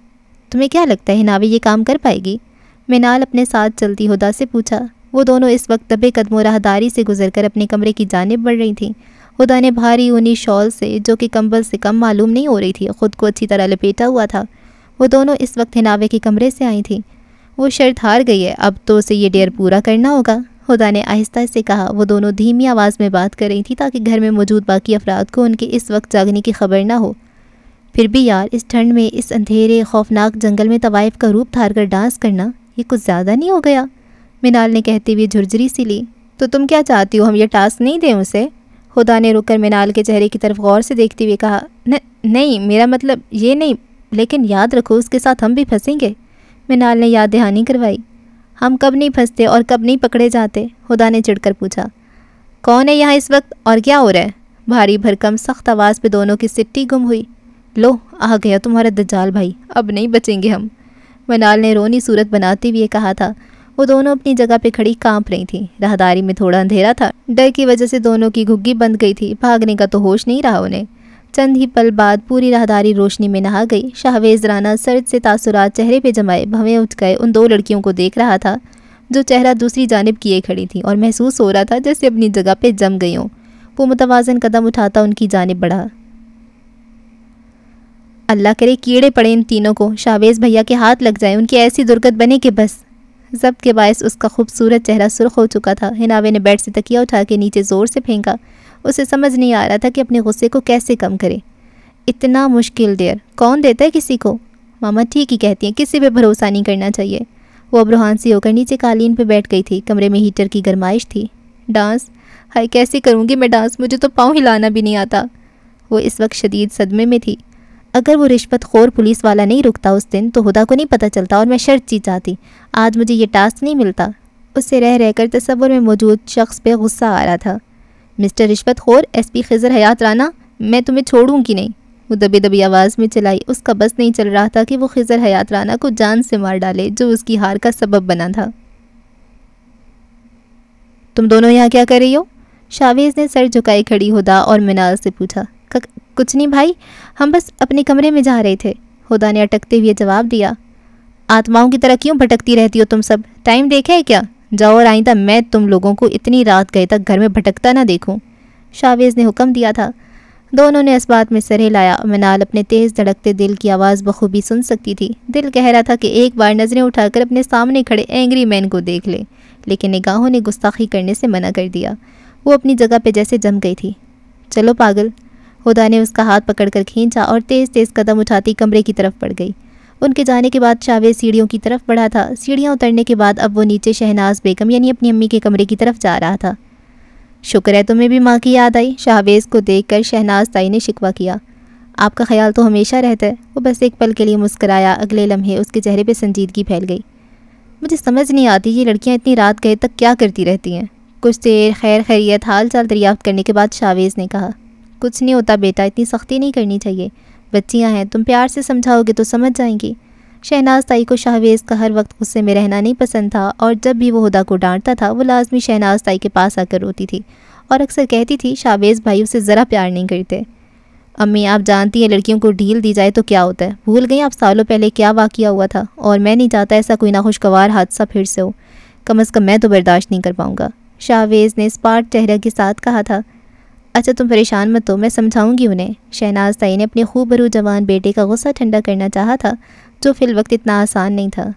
تمہیں کیا لگتا ہے ہناوے یہ کام کر پائے گی؟ منال اپنے ساتھ چلتی ہدا سے پوچھا۔ وہ دونوں اس وقت دبے قدموں راہداری سے گزر کر اپنے کمرے کی جانب بڑھ رہی تھیں۔ ہدا نے بھاری اونی شال سے، جو کہ کمبل سے کم معلوم نہیں ہو رہی تھی، خود کو اچھی طرح لپیٹا ہوا تھا۔ وہ دونوں اس وقت ہناوے کے کمرے سے آئی تھیں۔ وہ شرط ہار گئی ہے، اب تو اسے یہ ڈیر پورا کرنا ہوگا، ہدا نے آہستہ سے کہا۔ وہ دونوں دھیمی آواز میں بات کر رہی تھیں تاکہ گھر میں موجود باقی افراد کو ان کے اس وقت جاگنے کی خبر نہ ہو۔ پھر بھی یار، اس ٹھنڈ میں، اس اندھیرے خوفناک جنگل میں طوائف کا روپ دھار کر ڈانس کرنا، یہ کچھ زیادہ نہیں ہو گیا؟ منال نے کہتے ہوئے جھرجری سی لی۔ تو تم کیا چاہتی ہو، ہم یہ ٹاسک نہیں دیں اسے؟ ہدا نے رک کر منال کے چہرے کی طرف غور سے دیکھتے ہوئے کہا۔ نہیں، میرا مطلب یہ نہیں، لیکن یاد رکھو اس کے ساتھ ہم بھی پھنسیں گے۔ منال نے یاد دہانی کروائی۔ ہم کب نہیں پھنستے اور کب نہیں پکڑے جاتے؟ ہدا نے چڑھ کر پوچھا۔ کون ہے یہاں اس وقت اور کیا ہو رہا ہے؟ بھاری بھرکم سخت آواز پہ دونوں کی سٹی گم ہوئی۔ لو آ گیا تمہارا دجال بھائی، اب نہیں بچیں گے ہم، منال نے رونی صورت بناتے ہوئے کہا تھا۔ وہ دونوں اپنی جگہ پہ کھڑی کانپ رہی تھیں۔ راہداری میں تھوڑا اندھیرا تھا، ڈر کی وجہ سے دونوں کی گھگی بند گئی تھی، بھاگنے کا تو ہوش نہیں رہا انہیں۔ چند ہی پل بعد پوری راہداری روشنی میں نہا گئی۔ شاہویز رانا سرد سے تاثرات چہرے پہ جمائے بھویں اٹھ گئے ان دو لڑکیوں کو دیکھ رہا تھا جو چہرہ دوسری جانب کیے کھڑی تھیں، اور محسوس ہو رہا تھا جیسے اپنی جگہ پہ جم گئی ہوں۔ وہ متوازن قدم اٹھاتا ان کی جانب بڑھا۔ اللہ کرے کیڑے پڑے ان تینوں کو، شاہویز بھیا کے ہاتھ لگ جائیں، ان کی ایسی درگت بنے کہ بس۔ ضبط کے باعث اس کا خوبصورت چہرہ سرخ ہو چکا تھا۔ ہناوے نے بیڈ سے تکیہ اٹھا کے نیچے زور سے پھینکا۔ اسے سمجھ نہیں آ رہا تھا کہ اپنے غصے کو کیسے کم کرے۔ اتنا مشکل دیر کون دیتا ہے کسی کو؟ ماما ٹھیک ہی کہتی ہیں، کسی پہ بھروسہ نہیں کرنا چاہیے۔ وہ اب روحان سی ہو کر نیچے قالین پہ بیٹھ گئی تھی۔ کمرے میں ہیٹر کی گرمائش تھی۔ ڈانس، ہائے کیسے کروں گی میں ڈانس، مجھے تو پاؤں ہلانا بھی نہیں آتا۔ وہ اس وقت شدید صدمے میں تھی۔ اگر وہ رشوت خور پولیس والا نہیں رکتا اس دن تو ہدا کو نہیں پتہ چلتا اور میں شرط جیت جاتی۔ آج مجھے یہ ٹاسک نہیں ملتا۔ اس سے رہ رہ کر تصور میں موجود شخص پہ غصہ آ رہا تھا۔ مسٹر رشوت خور، ایس پی خضر حیات رانا، میں تمہیں چھوڑوں گی نہیں، وہ دبی دبی آواز میں چلائی۔ اس کا بس نہیں چل رہا تھا کہ وہ خضر حیات رانا کو جان سے مار ڈالے جو اس کی ہار کا سبب بنا تھا۔ تم دونوں یہاں کیا کر رہی ہو؟ شاویز نے سر جھکائے کھڑی ہدا اور منال سے پوچھا۔ کچھ نہیں بھائی، ہم بس اپنے کمرے میں جا رہے تھے، ہدا نے اٹکتے ہوئے جواب دیا۔ آتماؤں کی طرح کیوں بھٹکتی رہتی ہو تم سب؟ ٹائم دیکھا ہے کیا؟ جاؤ اور آئندہ میں تم لوگوں کو اتنی رات گئے تک گھر میں بھٹکتا نہ دیکھوں، شاویز نے حکم دیا تھا۔ دونوں نے اس بات میں سر ہلایا۔ منال اپنے تیز دھڑکتے دل کی آواز بخوبی سن سکتی تھی۔ دل کہہ رہا تھا کہ ایک بار نظریں اٹھا کر اپنے سامنے کھڑے اینگری مین کو دیکھ لے، لیکن نگاہوں نے گستاخی کرنے سے منع کر دیا۔ وہ اپنی جگہ پہ جیسے جم گئی تھی۔ چلو پاگل، ہدا نے اس کا ہاتھ پکڑ کر کھینچا اور تیز تیز قدم اٹھاتی کمرے کی طرف بڑھ گئی۔ ان کے جانے کے بعد شاویز سیڑھیوں کی طرف بڑھا تھا۔ سیڑھیاں اترنے کے بعد اب وہ نیچے شہناز بیگم یعنی اپنی امی کے کمرے کی طرف جا رہا تھا۔ شکر ہے تمہیں بھی ماں کی یاد آئی، شاہویز کو دیکھ کر شہناز تائی نے شکوہ کیا۔ آپ کا خیال تو ہمیشہ رہتا ہے۔ وہ بس ایک پل کے لیے مسکرایا، اگلے لمحے اس کے چہرے پہ سنجیدگی پھیل گئی۔ مجھے سمجھ نہیں آتی یہ لڑکیاں اتنی رات گئے تک کیا کرتی رہتی ہیں۔ کچھ دیر خیر خیریت حال چال دریافت کرنے کے بعد شاویز نے کہا، کچھ نہیں ہوتا بیٹا، اتنی سختی نہیں کرنی چاہیے، بچیاں ہیں، تم پیار سے سمجھاؤ گے تو سمجھ جائیں گی۔ شہناز تائی کو شاہویز کا ہر وقت غصے میں رہنا نہیں پسند تھا، اور جب بھی وہ ہدا کو ڈانٹتا تھا وہ لازمی شہناز تائی کے پاس آ کر روتی تھی اور اکثر کہتی تھی شاہویز بھائی اسے ذرا پیار نہیں کرتے۔ امی آپ جانتی ہیں لڑکیوں کو ڈھیل دی جائے تو کیا ہوتا ہے، بھول گئی آپ سالوں پہلے کیا واقعہ ہوا تھا، اور میں نہیں چاہتا ایسا کوئی ناخوشگوار حادثہ پھر سے ہو، کم از کم میں تو برداشت نہیں کر پاؤں گا، شاہویز نے اسپاٹ چہرے کے ساتھ کہا تھا۔ اچھا تم پریشان مت ہو، میں سمجھاؤں گی انہیں۔ شہناز تائی نے اپنے خوب برو جوان بیٹے کا غصہ ٹھنڈا کرنا چاہا تھا جو فی الوقت اتنا آسان نہیں تھا۔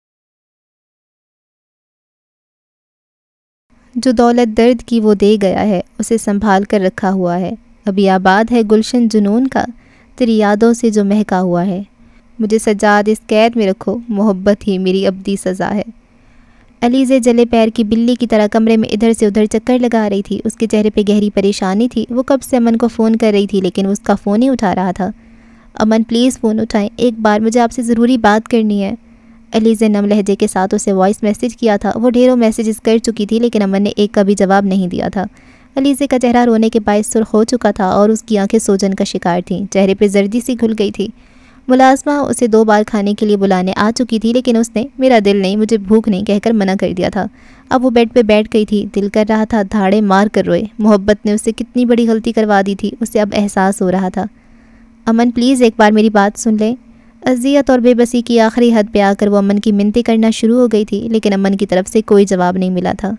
جو دولت درد کی وہ دے گیا ہے، اسے سنبھال کر رکھا ہوا ہے، ابھی آباد ہے گلشن جنون کا، تیری یادوں سے جو مہکا ہوا ہے، مجھے سجاد اس قید میں رکھو، محبت ہی میری ابدی سزا ہے۔ علیزے جلے پیر کی بلی کی طرح کمرے میں ادھر سے ادھر چکر لگا رہی تھی۔ اس کے چہرے پہ گہری پریشانی تھی۔ وہ کب سے امن کو فون کر رہی تھی لیکن اس کا فون ہی اٹھا رہا تھا۔ امن پلیز فون اٹھائیں، ایک بار مجھے آپ سے ضروری بات کرنی ہے۔ علیزے نم لہجے کے ساتھ اسے وائس میسیج کیا تھا۔ وہ ڈھیروں میسیجز کر چکی تھی لیکن امن نے ایک کا بھی جواب نہیں دیا تھا۔ علیزے کا چہرہ رونے کے باعث سرخ ہو چکا تھا اور اس کی آنکھیں سوجن کا شکار تھیں، چہرے پہ زردی سی گھل گئی تھی۔ ملازمہ اسے دو بار کھانے کے لیے بلانے آ چکی تھی لیکن اس نے میرا دل نہیں، مجھے بھوک نہیں کہہ کر منع کر دیا تھا۔ اب وہ بیڈ پہ بیٹھ گئی تھی، دل کر رہا تھا دھاڑے مار کر روئے۔ محبت نے اسے کتنی بڑی غلطی کروا دی تھی، اسے اب احساس ہو رہا تھا۔ امن پلیز ایک بار میری بات سن لیں۔ اذیت اور بے بسی کی آخری حد پہ آ کر وہ امن کی منتیں کرنا شروع ہو گئی تھی، لیکن امن کی طرف سے کوئی جواب نہیں ملا تھا۔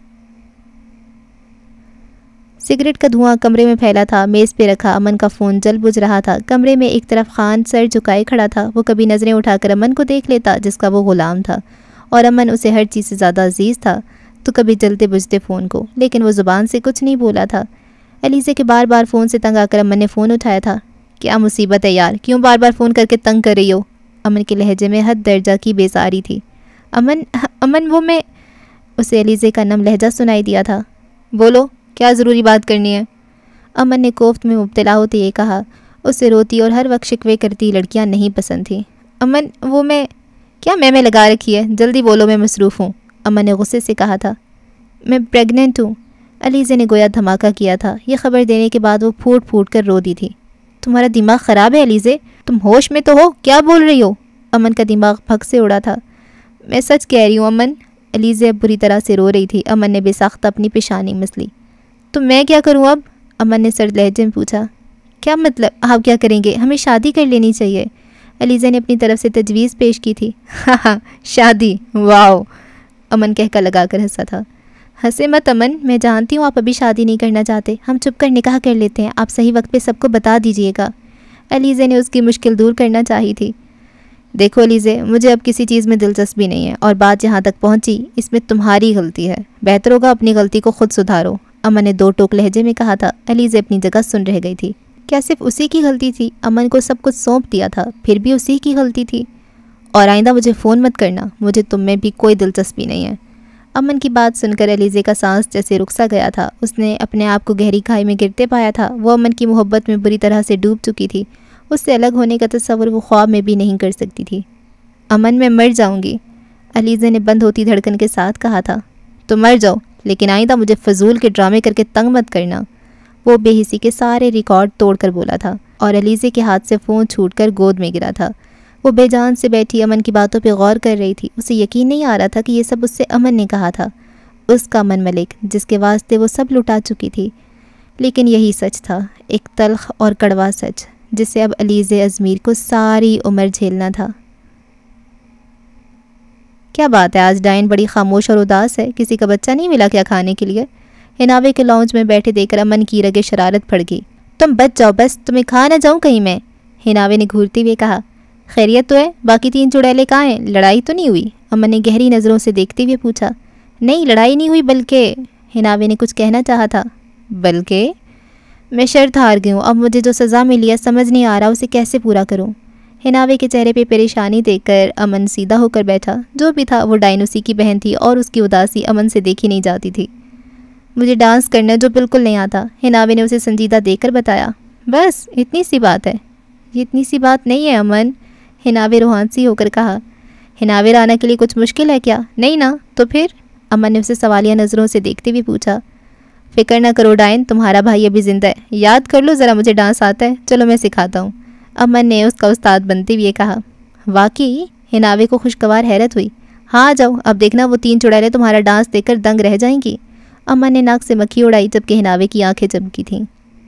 سگریٹ کا دھواں کمرے میں پھیلا تھا، میز پہ رکھا امن کا فون جل بجھ رہا تھا۔ کمرے میں ایک طرف خان سر جھکائے کھڑا تھا، وہ کبھی نظریں اٹھا کر امن کو دیکھ لیتا جس کا وہ غلام تھا، اور امن اسے ہر چیز سے زیادہ عزیز تھا، تو کبھی جلتے بجھتے فون کو، لیکن وہ زبان سے کچھ نہیں بولا تھا۔ علیزے کے بار بار فون سے تنگ آ کر امن نے فون اٹھایا تھا۔ کیا مصیبت ہے یار، کیوں بار بار فون کر کے تنگ کر رہی ہو؟ امن کے لہجے میں حد درجہ کی بیزاری تھی۔ امن امن وہ میں اسے علیزے کا نم لہجہ سنائی دیا تھا۔ بولو، کیا ضروری بات کرنی ہے؟ امن نے کوفت میں مبتلا ہوتے یہ کہا۔ اسے روتی اور ہر وقت شکوے کرتی لڑکیاں نہیں پسند تھیں۔ امن وہ میں کیا میں میں لگا رکھی ہے، جلدی بولو، میں مصروف ہوں، امن نے غصے سے کہا تھا۔ میں پریگننٹ ہوں، علیزے نے گویا دھماکہ کیا تھا۔ یہ خبر دینے کے بعد وہ پھوٹ پھوٹ کر رو دی تھی۔ تمہارا دماغ خراب ہے علیزے، تم ہوش میں تو ہو، کیا بول رہی ہو؟ امن کا دماغ پھک سے اڑا تھا۔ میں سچ کہہ رہی ہوں امن، علیزے اب بری طرح سے رو رہی تھی۔ امن نے بے ساختہ اپنی پیشانی مسلی۔ تو میں کیا کروں اب؟ امن نے سرد لہجے میں پوچھا۔ کیا مطلب آپ کیا کریں گے؟ ہمیں شادی کر لینی چاہیے، علیزے نے اپنی طرف سے تجویز پیش کی تھی۔ ہاں ہاں شادی، واو، امن کہکا لگا کر ہنسا تھا۔ ہنسے مت امن، میں جانتی ہوں آپ ابھی شادی نہیں کرنا چاہتے، ہم چپ کر نکاح کر لیتے ہیں، آپ صحیح وقت پہ سب کو بتا دیجئے گا، علیزے نے اس کی مشکل دور کرنا چاہی تھی۔ دیکھو علیزے، مجھے اب کسی چیز میں دلچسپی نہیں ہے، اور بات جہاں تک پہنچی اس میں تمہاری غلطی ہے، بہتر ہوگا اپنی غلطی کو خود سدھارو، امن نے دو ٹوک لہجے میں کہا تھا۔ علیزے اپنی جگہ سن رہ گئی تھی۔ کیا صرف اسی کی غلطی تھی؟ امن کو سب کچھ سونپ دیا تھا، پھر بھی اسی کی غلطی تھی؟ اور آئندہ مجھے فون مت کرنا، مجھے تم میں بھی کوئی دلچسپی نہیں ہے۔ امن کی بات سن کر علیزے کا سانس جیسے رک سا گیا تھا۔ اس نے اپنے آپ کو گہری کھائی میں گرتے پایا تھا۔ وہ امن کی محبت میں بری طرح سے ڈوب چکی تھی۔ اس سے الگ ہونے کا تصور وہ خواب میں بھی نہیں کر سکتی تھی۔ امن میں مر جاؤں گی، علیزے نے بند ہوتی دھڑکن کے ساتھ کہا تھا۔ تو مر جاؤ، لیکن آئندہ مجھے فضول کے ڈرامے کر کے تنگ مت کرنا، وہ بے حسی کے سارے ریکارڈ توڑ کر بولا تھا، اور علیزے کے ہاتھ سے فون چھوٹ کر گود میں گرا تھا۔ وہ بے جان سے بیٹھی امن کی باتوں پہ غور کر رہی تھی۔ اسے یقین نہیں آ رہا تھا کہ یہ سب اس سے امن نے کہا تھا، اس کا امن ملک جس کے واسطے وہ سب لٹا چکی تھی۔ لیکن یہی سچ تھا، ایک تلخ اور کڑوا سچ، جسے اب علیزے ازمیر کو ساری عمر جھیلنا تھا۔ کیا بات ہے، آج ڈائن بڑی خاموش اور اداس ہے، کسی کا بچہ نہیں ملا کیا کھانے کے لیے؟ ہناوے کے لاؤنج میں بیٹھے دیکھ کر امن کی رگیں شرارت پھڑ گئی۔ تم بچ جاؤ بس، تمہیں کھا نہ جاؤں کہیں میں، ہناوے نے گھورتے ہوئے کہا۔ خیریت تو ہے؟ باقی تین چڑیلے کہاں ہیں؟ لڑائی تو نہیں ہوئی؟ امن نے گہری نظروں سے دیکھتے ہوئے پوچھا۔ نہیں لڑائی نہیں ہوئی، بلکہ ہناوے نے کچھ کہنا چاہا تھا۔ بلکہ میں شرط ہار گئی ہوں، اب مجھے جو سزا ملی ہے سمجھ نہیں آ رہا اسے کیسے پورا کروں۔ ہناوے کے چہرے پہ پریشانی دیکھ کر امن سیدھا ہو کر بیٹھا۔ جو بھی تھا وہ ڈائن اسی کی بہن تھی، اور اس کی اداسی امن سے دیکھی نہیں جاتی تھی۔ مجھے ڈانس کرنا جو بالکل نہیں آتا، ہناوے نے اسے سنجیدہ دیکھ کر بتایا۔ بس اتنی سی بات ہے؟ یہ اتنی سی بات نہیں ہے امن، ہناوے روحانسی ہو کر کہا۔ ہناوے رانا کے لیے کچھ مشکل ہے کیا؟ نہیں نا، تو پھر؟ امن نے اسے سوالیہ نظروں سے دیکھتے ہوئے پوچھا۔ فکر نہ کرو ڈائن، تمہارا بھائی ابھی زندہ ہے، یاد کر لو ذرا، مجھے ڈانس آتا ہے، چلو میں سکھاتا ہوں، امن نے اس کا استاد بنتے ہوئے کہا۔ واقعی؟ ہناوے کو خوشگوار حیرت ہوئی۔ ہاں جاؤ، اب دیکھنا وہ تین چڑیلیں تمہارا ڈانس دیکھ کر دنگ رہ جائیں گی، امن نے ناک سے مکھی اڑائی جبکہ ہناوے کی آنکھیں چمکی تھیں۔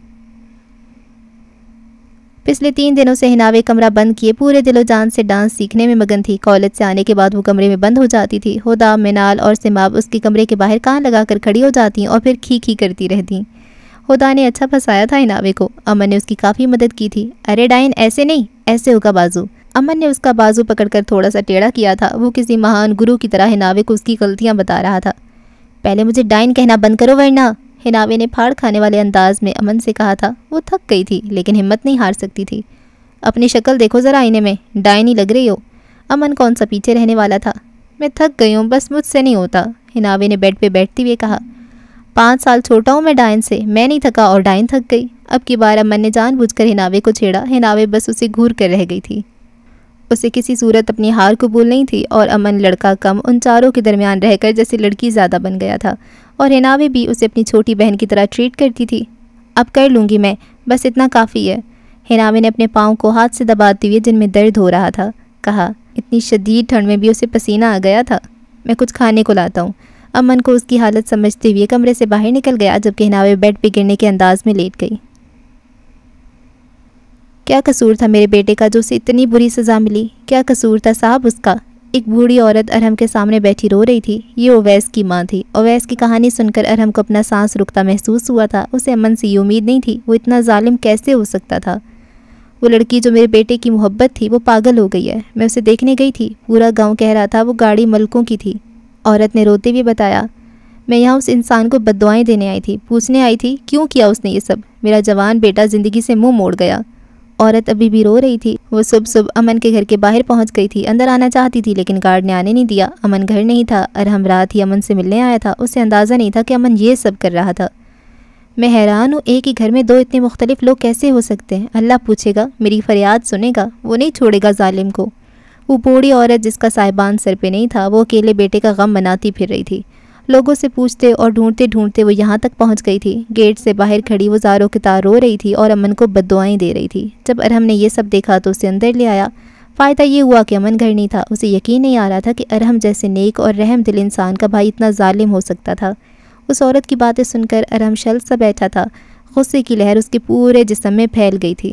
پچھلے تین دنوں سے ہناوے کمرہ بند کیے پورے دل و جان سے ڈانس سیکھنے میں مگن تھی۔ کالج سے آنے کے بعد وہ کمرے میں بند ہو جاتی تھی۔ ہدا، منال اور سماب اس کے کمرے کے باہر کان لگا کر کھڑی ہو جاتی اور پھر کھی کھی کرتی رہتی۔ ہدا نے اچھا پھنسایا تھا ہناوے کو، امن نے اس کی کافی مدد کی تھی۔ ارے ڈائن ایسے نہیں، ایسے ہوگا بازو، امن نے اس کا بازو پکڑ کر تھوڑا سا ٹیڑھا کیا تھا۔ وہ کسی مہان گرو کی طرح ہناوے کو اس کی غلطیاں بتا رہا تھا۔ پہلے مجھے ڈائن کہنا بند کرو ورنہ، ہناوے نے پھاڑ کھانے والے انداز میں امن سے کہا تھا۔ وہ تھک گئی تھی لیکن ہمت نہیں ہار سکتی تھی۔ اپنی شکل دیکھو ذرا آئینے میں، ڈائن ہی لگ رہی ہو، امن کون سا پیچھے رہنے والا تھا۔ میں تھک گئی ہوں، بس مجھ سے نہیں ہوتا، ہناوے نے بیڈ پہ بیٹھتے ہوئے کہا۔ پانچ سال چھوٹا ہوں میں ڈائن سے، میں نہیں تھکا اور ڈائن تھک گئی۔ اب کی بار امن نے جان بوجھ کر ہناوے کو چھیڑا۔ ہناوے بس اسے گھور کر رہ گئی تھی۔ اسے کسی صورت اپنی ہار قبول نہیں تھی، اور امن لڑکا کم ان چاروں کے درمیان رہ کر جیسے لڑکی زیادہ بن گیا تھا، اور ہناوے بھی اسے اپنی چھوٹی بہن کی طرح ٹریٹ کرتی تھی۔ اب کر لوں گی میں، بس اتنا کافی ہے، ہناوے نے اپنے پاؤں کو ہاتھ سے دباتے ہوئے جن میں درد ہو رہا تھا کہا۔ اتنی شدید ٹھنڈ میں بھی اسے پسینہ آ گیا تھا۔ میں کچھ کھانے کو لاتا ہوں، امن کو اس کی حالت سمجھتے ہوئے کمرے سے باہر نکل گیا جبکہ ہناوے بیڈ پہ گرنے کے انداز میں لیٹ گئی۔ کیا قصور تھا میرے بیٹے کا جو اسے اتنی بری سزا ملی؟ کیا قصور تھا صاحب اس کا؟ ایک بوڑھی عورت ارحم کے سامنے بیٹھی رو رہی تھی۔ یہ اویس کی ماں تھی۔ اویس کی کہانی سن کر ارحم کو اپنا سانس رکتا محسوس ہوا تھا۔ اسے امن سے یہ امید نہیں تھی، وہ اتنا ظالم کیسے ہو سکتا تھا؟ وہ لڑکی جو میرے بیٹے کی محبت تھی وہ پاگل ہو گئی ہے، میں اسے دیکھنے گئی تھی، پورا گاؤں کہہ رہا تھا وہ گاڑی ملکوں کی تھی۔ عورت نے روتے ہوئے بتایا، میں یہاں اس انسان کو بد دعائیں دینے آئی تھی، پوچھنے آئی تھی کیوں کیا اس نے یہ سب، میرا جوان بیٹا زندگی سے منہ موڑ گیا۔ عورت ابھی بھی رو رہی تھی۔ وہ صبح صبح امن کے گھر کے باہر پہنچ گئی تھی، اندر آنا چاہتی تھی لیکن گارڈ نے آنے نہیں دیا۔ امن گھر نہیں تھا، ارحم رات ہی امن سے ملنے آیا تھا، اسے اندازہ نہیں تھا کہ امن یہ سب کر رہا تھا۔ میں حیران ہوں، ایک ہی گھر میں دو اتنے مختلف لوگ کیسے ہو سکتے ہیں؟ اللہ پوچھے گا، میری فریاد سنے گا، وہ نہیں چھوڑے گا ظالم کو۔ وہ بوڑھی عورت جس کا صاحبان سر پہ نہیں تھا، وہ اکیلے بیٹے کا غم مناتی پھر رہی تھی۔ لوگوں سے پوچھتے اور ڈھونڈتے ڈھونڈتے وہ یہاں تک پہنچ گئی تھی۔ گیٹ سے باہر کھڑی وہ زاروں کی طرح رو رہی تھی اور امن کو بد دعائیں دے رہی تھی۔ جب ارحم نے یہ سب دیکھا تو اسے اندر لے آیا۔ فائدہ یہ ہوا کہ امن گھر نہیں تھا۔ اسے یقین نہیں آ رہا تھا کہ ارحم جیسے نیک اور رحم دل انسان کا بھائی اتنا ظالم ہو سکتا تھا۔ اس عورت کی باتیں سن کر ارحم شل سا بیٹھا تھا۔ غصے کی لہر اس کے پورے جسم میں پھیل گئی تھی۔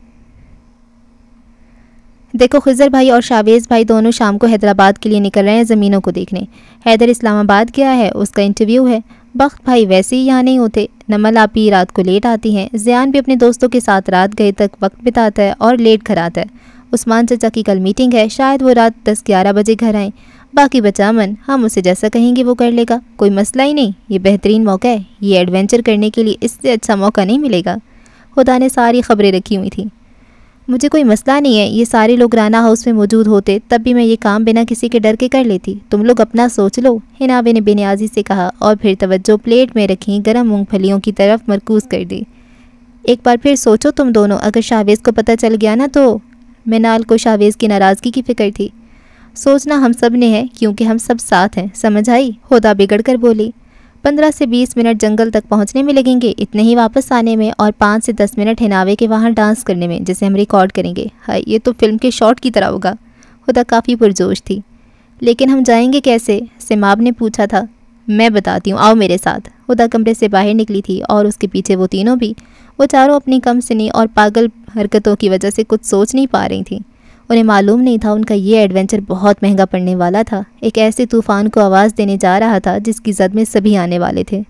دیکھو خضر بھائی اور شاویز بھائی دونوں شام کو حیدرآباد کے لیے نکل رہے ہیں زمینوں کو دیکھنے۔ حیدر اسلام آباد گیا ہے، اس کا انٹرویو ہے۔ بخت بھائی ویسے ہی یہاں نہیں ہوتے۔ نمل آپی رات کو لیٹ آتی ہیں۔ زیان بھی اپنے دوستوں کے ساتھ رات گئے تک وقت بتاتا ہے اور لیٹ گھر آتا ہے۔ عثمان چچا کی کل میٹنگ ہے، شاید وہ رات دس گیارہ بجے گھر آئیں۔ باقی بچا امن، ہم اسے جیسا کہیں گے وہ کر لے گا، کوئی مسئلہ ہی نہیں۔ یہ بہترین موقع ہے، یہ ایڈونچر کرنے کے لیے اس سے اچھا موقع نہیں ملے گا۔ خدا نے ساری خبریں رکھی ہوئی تھیں۔ مجھے کوئی مسئلہ نہیں ہے، یہ سارے لوگ رانا ہاؤس میں موجود ہوتے تب بھی میں یہ کام بنا کسی کے ڈر کے کر لیتی۔ تم لوگ اپنا سوچ لو، ہناوے نے بے نیازی سے کہا اور پھر توجہ پلیٹ میں رکھی گرم مونگ پھلیوں کی طرف مرکوز کر دی۔ ایک بار پھر سوچو تم دونوں، اگر شاویز کو پتہ چل گیا نا تو… منال کو شاویز کی ناراضگی کی فکر تھی۔ سوچنا ہم سب نے ہے کیونکہ ہم سب ساتھ ہیں، سمجھ آئی؟ خدا بگڑ کر بولی۔ پندرہ سے بیس منٹ جنگل تک پہنچنے میں لگیں گے، اتنے ہی واپس آنے میں، اور پانچ سے دس منٹ ہناوے کے وہاں ڈانس کرنے میں جسے ہم ریکارڈ کریں گے۔ ہائی، یہ تو فلم کے شاٹ کی طرح ہوگا۔ خدا کافی پرجوش تھی۔ لیکن ہم جائیں گے کیسے؟ سماب نے پوچھا تھا۔ میں بتاتی ہوں، آؤ میرے ساتھ۔ خدا کمرے سے باہر نکلی تھی اور اس کے پیچھے وہ تینوں بھی۔ وہ چاروں اپنی کم سنی اور پاگل حرکتوں کی وجہ سے کچھ سوچ نہیں پا رہی تھیں۔ انہیں معلوم نہیں تھا ان کا یہ ایڈونچر بہت مہنگا پڑنے والا تھا، ایک ایسے طوفان کو آواز دینے جا رہا تھا جس کی زد میں سبھی آنے والے تھے۔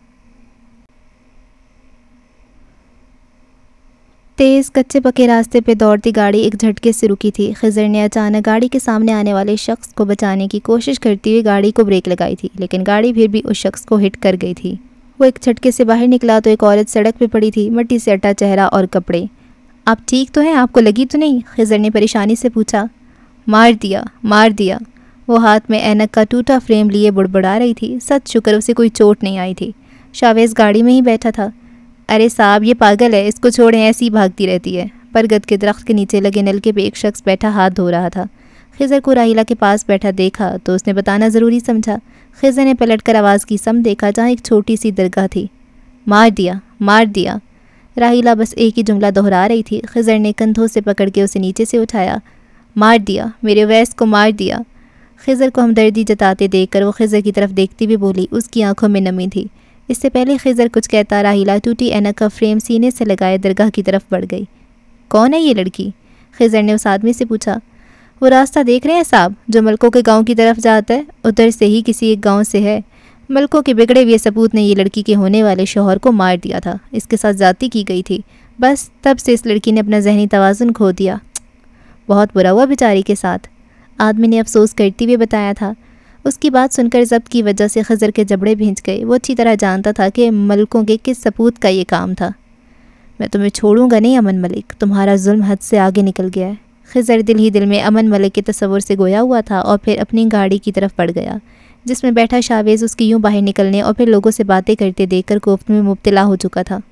تیز کچے پکے راستے پہ دوڑتی گاڑی ایک جھٹکے سے رکی تھی۔ خضر نے اچانک گاڑی کے سامنے آنے والے شخص کو بچانے کی کوشش کرتی ہوئی گاڑی کو بریک لگائی تھی، لیکن گاڑی پھر بھی اس شخص کو ہٹ کر گئی تھی۔ وہ ایک جھٹکے سے باہر نکلا تو ایک عورت سڑک پہ پڑی تھی، مٹی سے اٹا چہرہ اور کپڑے۔ آپ ٹھیک تو ہیں؟ آپ کو لگی تو نہیں؟ خضر نے پریشانی سے پوچھا۔ مار دیا مار دیا وہ ہاتھ میں اینک کا ٹوٹا فریم لیے بڑبڑا رہی تھی۔ سچ شکر اسے کوئی چوٹ نہیں آئی تھی۔ شاویز گاڑی میں ہی بیٹھا تھا۔ ارے صاحب یہ پاگل ہے، اس کو چھوڑیں، ایسی ہی بھاگتی رہتی ہے۔ برگد کے درخت کے نیچے لگے نلکے پہ ایک شخص بیٹھا ہاتھ دھو رہا تھا۔ خضر کو راہیلہ کے پاس بیٹھا دیکھا تو اس نے بتانا ضروری سمجھا۔ خضر نے پلٹ کر آواز کی سم دیکھا جہاں ایک چھوٹی سی درگاہ تھی۔ مار دیا مار دیا راہیلہ بس ایک ہی جملہ دہرا رہی تھی۔ خضر نے کندھوں سے پکڑ کے اسے نیچے سے اٹھایا۔ مار دیا میرے ویس کو مار دیا۔ خضر کو ہمدردی جتاتے دیکھ کر وہ خضر کی طرف دیکھتی بھی بولی، اس کی آنکھوں میں نمی تھی۔ اس سے پہلے خضر کچھ کہتا راہیلہ ٹوٹی اینک کا فریم سینے سے لگائے درگاہ کی طرف بڑھ گئی۔ کون ہے یہ لڑکی؟ خضر نے اس آدمی سے پوچھا۔ وہ راستہ دیکھ رہے ہیں صاحب جو ملکوں کے گاؤں کی طرف جاتا ہے؟ ادھر سے ہی کسی ایک گاؤں سے ہے۔ ملکوں کے بگڑے ہوئے سپوت نے یہ لڑکی کے ہونے والے شوہر کو مار دیا تھا، اس کے ساتھ زیادتی کی گئی تھی، بس تب سے اس لڑکی نے اپنا ذہنی توازن کھو دیا۔ بہت برا ہوا بیچاری کے ساتھ، آدمی نے افسوس کرتے ہوئے بتایا تھا۔ اس کی بات سن کر ضبط کی وجہ سے خضر کے جبڑے بھینچ گئے۔ وہ اچھی طرح جانتا تھا کہ ملکوں کے کس سپوت کا یہ کام تھا۔ میں تمہیں چھوڑوں گا نہیں امن ملک، تمہارا ظلم حد سے آگے نکل گیا ہے۔ خضر دل ہی دل میں امن ملک کے تصور سے گویا ہوا تھا اور پھر اپنی گاڑی کی طرف بڑھ گیا جس میں بیٹھا شاویز اس کی یوں باہر نکلنے اور پھر لوگوں سے باتیں کرتے دیکھ کر کوفت میں مبتلا ہو چکا تھا۔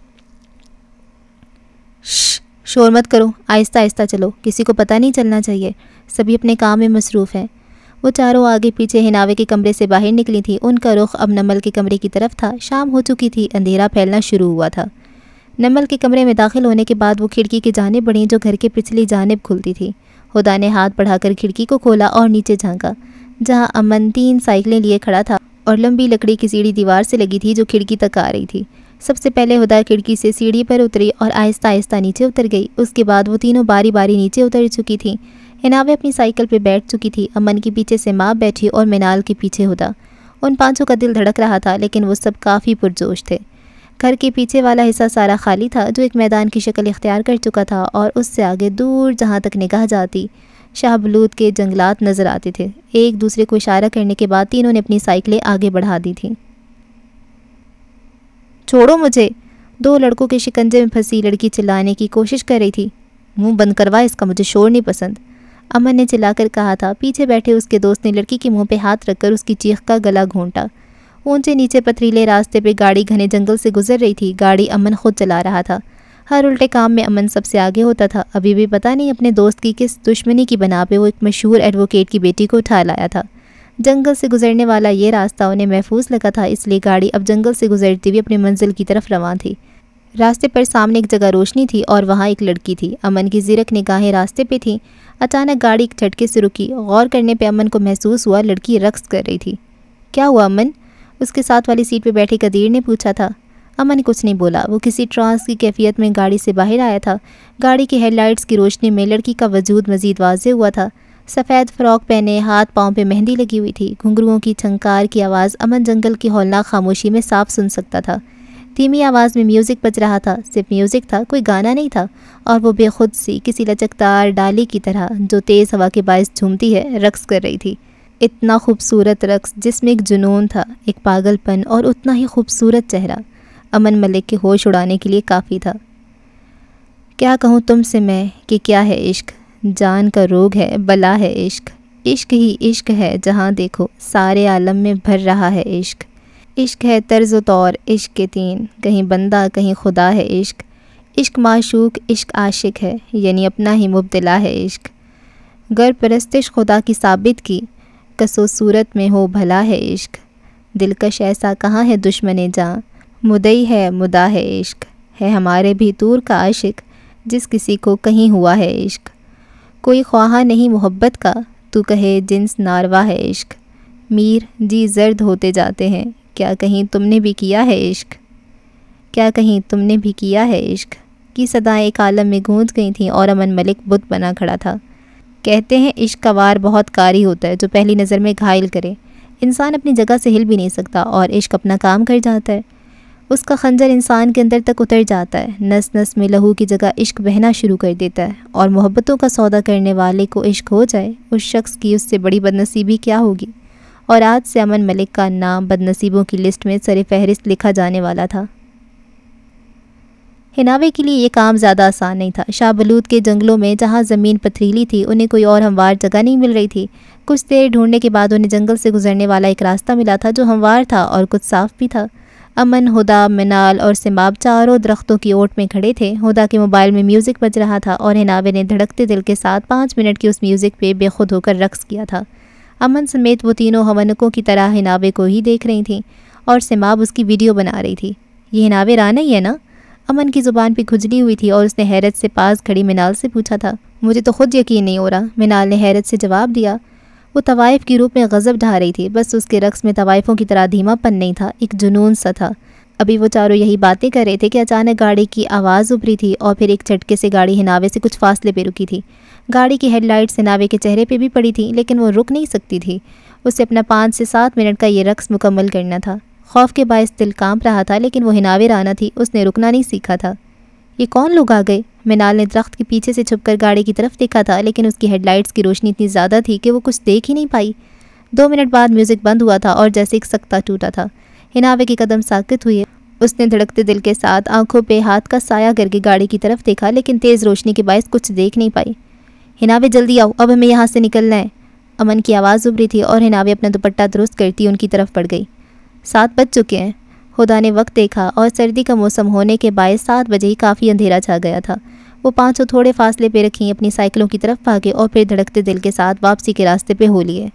شش شور مت کرو، آہستہ آہستہ چلو، کسی کو پتہ نہیں چلنا چاہیے، سبھی اپنے کام میں مصروف ہیں۔ وہ چاروں آگے پیچھے ہناوے کے کمرے سے باہر نکلی تھیں۔ ان کا رخ اب نمل کے کمرے کی طرف تھا۔ شام ہو چکی تھی، اندھیرا پھیلنا شروع ہوا تھا۔ نمل کے کمرے میں داخل ہونے کے بعد وہ کھڑکی کی جانب بڑھیں جو گھر کے پچھلی جانب کھلتی تھی۔ خدا نے ہاتھ بڑھا کر کھڑکی کو کھولا اور نیچے جھانکا جہاں امن تین سائیکلیں لیے کھڑا تھا اور لمبی لکڑی کی سیڑھی دیوار سے لگی تھی جو کھڑکی تک آ رہی تھی۔ سب سے پہلے ہدا کھڑکی سے سیڑھی پر اتری اور آہستہ آہستہ نیچے اتر گئی۔ اس کے بعد وہ تینوں باری باری نیچے اتر چکی تھیں۔ حناوے اپنی سائیکل پہ بیٹھ چکی تھی، امن کے پیچھے سے ماں بیٹھی اور منال کے پیچھے ہدا۔ ان پانچوں کا دل دھڑک رہا تھا، لیکن وہ سب کافی پرجوش تھے۔ گھر کے پیچھے والا حصہ سارا خالی تھا، جو ایک میدان کی شکل اختیار کر چکا تھا، اور اس سے آگے دور جہاں تک نگاہ جاتی شاہ بلوت کے جنگلات نظر آتے تھے۔ ایک دوسرے کو اشارہ کرنے کے بعد تینوں نے اپنی سائیکلیں آگے بڑھا دی تھیں۔ چھوڑو مجھے، دو لڑکوں کے شکنجے میں پھنسی لڑکی چلانے کی کوشش کر رہی تھی۔ منہ بند کروا اس کا، مجھے شور نہیں پسند، امن نے چلا کر کہا تھا۔ پیچھے بیٹھے اس کے دوست نے لڑکی کے منہ پہ ہاتھ رکھ کر اس کی چیخ کا گلا گھونٹا۔ اونچے نیچے پتھریلے راستے پہ گاڑی گھنے جنگل سے گزر رہی تھی۔ گاڑی امن خود چلا رہا تھا۔ ہر الٹے کام میں امن سب سے آگے ہوتا تھا۔ ابھی بھی پتہ نہیں اپنے دوست کی کس دشمنی کی بنا پہ وہ ایک مشہور ایڈوکیٹ کی بیٹی کو اٹھا لایا تھا۔ جنگل سے گزرنے والا یہ راستہ انہیں محفوظ لگا تھا، اس لیے گاڑی اب جنگل سے گزرتی ہوئی اپنی منزل کی طرف رواں تھی۔ راستے پر سامنے ایک جگہ روشنی تھی اور وہاں ایک لڑکی تھی۔ امن کی زیرک نگاہیں راستے پہ تھیں۔ اچانک گاڑی ایک جھٹکے سے رکی۔ غور کرنے پہ امن کو محسوس ہوا لڑکی رقص کر رہی تھی۔ کیا ہوا امن؟ اس کے ساتھ والی سیٹ پہ بیٹھے قدیر نے پوچھا تھا۔ امن کچھ نہیں بولا، وہ کسی ٹرانس کی کیفیت میں گاڑی سے باہر آیا تھا۔ گاڑی کی ہیڈ لائٹس کی روشنی میں لڑکی کا وجود مزید واضح ہوا تھا۔ سفید فراک پہنے، ہاتھ پاؤں پہ مہندی لگی ہوئی تھی۔ گھنگروؤں کی چھنکار کی آواز امن جنگل کی ہولناک خاموشی میں صاف سن سکتا تھا۔ دھیمی آواز میں میوزک بج رہا تھا، صرف میوزک تھا، کوئی گانا نہیں تھا، اور وہ بے خود سی کسی لچکدار ڈالی کی طرح جو تیز ہوا کے باعث جھومتی ہے رقص کر رہی تھی۔ اتنا خوبصورت رقص جس میں ایک جنون تھا، ایک پاگل پن، اور اتنا ہی خوبصورت چہرہ امن ملک کے ہوش اڑانے کے لیے کافی تھا۔ کیا کہوں تم سے میں کہ کیا ہے عشق، جان کا روگ ہے، بلا ہے عشق، عشق ہی عشق ہے، جہاں دیکھو سارے عالم میں بھر رہا ہے عشق۔ عشق ہے طرز و طور عشق کے تین، کہیں بندہ کہیں خدا ہے عشق۔ عشق معشوق، عشق عاشق ہے، یعنی اپنا ہی مبتلا ہے عشق۔ گر پرستش خدا کی ثابت کی، کس و صورت میں ہو بھلا ہے عشق۔ دلکش ایسا کہاں ہے دشمن جاں، مدعی ہے مدعا ہے عشق۔ ہے ہمارے بھی طور کا عاشق، جس کسی کو کہیں ہوا ہے عشق۔ کوئی خواہاں نہیں محبت کا، تو کہے جنس ناروا ہے عشق۔ میر جی زرد ہوتے جاتے ہیں، کیا کہیں تم نے بھی کیا ہے عشق، کیا کہیں تم نے بھی کیا ہے عشق کی صدائیں ایک عالم میں گونج گئی تھیں، اور امن ملک بت بنا کھڑا تھا۔ کہتے ہیں عشق کا وار بہت کاری ہوتا ہے، جو پہلی نظر میں گھائل کرے۔ انسان اپنی جگہ سے ہل بھی نہیں سکتا، اور عشق اپنا کام کر جاتا ہے۔ اس کا خنجر انسان کے اندر تک اتر جاتا ہے، نس نس میں لہو کی جگہ عشق بہنا شروع کر دیتا ہے، اور محبتوں کا سودا کرنے والے کو عشق ہو جائے، اس شخص کی اس سے بڑی بدنصیبی کیا ہوگی۔ اور آج سے امن ملک کا نام بدنصیبوں کی لسٹ میں سر فہرست لکھا جانے والا تھا۔ حناوے کے لیے یہ کام زیادہ آسان نہیں تھا۔ شاہ بلوت کے جنگلوں میں جہاں زمین پتھریلی تھی، انہیں کوئی اور ہموار جگہ نہیں مل رہی تھی۔ کچھ دیر ڈھونڈنے کے بعد انہیں جنگل سے گزرنے والا ایک راستہ ملا تھا، جو ہموار تھا اور کچھ صاف بھی تھا۔ امن، ہدا، منال اور سماب چاروں درختوں کی اوٹ میں کھڑے تھے۔ ہدا کے موبائل میں میوزک بج رہا تھا، اور حناوے نے دھڑکتے دل کے ساتھ پانچ منٹ کی اس میوزک پہ بے خود ہو کر رقص کیا تھا۔ امن سمیت وہ تینوں ہونکوں کی طرح حناوے کو ہی دیکھ رہی تھیں، اور سماب اس کی ویڈیو بنا رہی تھی۔ یہ حناوے رانا ہی ہے نا؟ امن کی زبان پہ کھجلی ہوئی تھی، اور اس نے حیرت سے پاس کھڑی منال سے پوچھا تھا۔ مجھے تو خود یقین نہیں ہو رہا، منال نے حیرت سے جواب دیا۔ وہ طوائف کی روپ میں غضب ڈھا رہی تھی، بس اس کے رقص میں طوائفوں کی طرح دھیما پن نہیں تھا، ایک جنون سا تھا۔ ابھی وہ چاروں یہی باتیں کر رہے تھے کہ اچانک گاڑی کی آواز ابھری تھی، اور پھر ایک جھٹکے سے گاڑی حناوے سے کچھ فاصلے پہ رکی تھی۔ گاڑی کی ہیڈ لائٹس حناوے کے چہرے پہ بھی پڑی تھی، لیکن وہ رک نہیں سکتی تھی۔ اسے اپنا پانچ سے سات منٹ کا یہ رقص مکمل کرنا تھا۔ خوف کے باعث دل کانپ رہا تھا، لیکن وہ حناوے رانا تھی، اس نے رکنا نہیں سیکھا تھا۔ یہ کون لوگ آ گئے؟ منال نے درخت کے پیچھے سے چھپ کر گاڑی کی طرف دیکھا تھا، لیکن اس کی ہیڈ لائٹس کی روشنی اتنی زیادہ تھی کہ وہ کچھ دیکھ ہی نہیں پائی۔ دو منٹ بعد میوزک بند ہوا تھا، اور جیسے ایک سکتہ ٹوٹا تھا۔ حناوے کے قدم ساکت ہوئے۔ اس نے دھڑکتے دل کے ساتھ آنکھوں پہ ہاتھ کا سایہ کر کے گاڑی کی طرف دیکھا، لیکن تیز روشنی کے باعث کچھ دیکھ نہیں پائی۔ حناوے جلدی آؤ، اب ہمیں یہاں سے نکلنا ہے۔ امن کی آواز ابھری تھی، اور حناوے اپنا دوپٹہ درست کرتی ان کی طرف پڑ گئی۔ سات بج چکے ہیں۔ ہدا نے وقت دیکھا، اور سردی کا موسم ہونے کے باعث سات بجے ہی کافی اندھیرا چھا گیا تھا۔ وہ پانچوں تھوڑے فاصلے پہ رکھیں اپنی سائیکلوں کی طرف بھاگے، اور پھر دھڑکتے دل کے ساتھ واپسی کے راستے پہ ہو لیے۔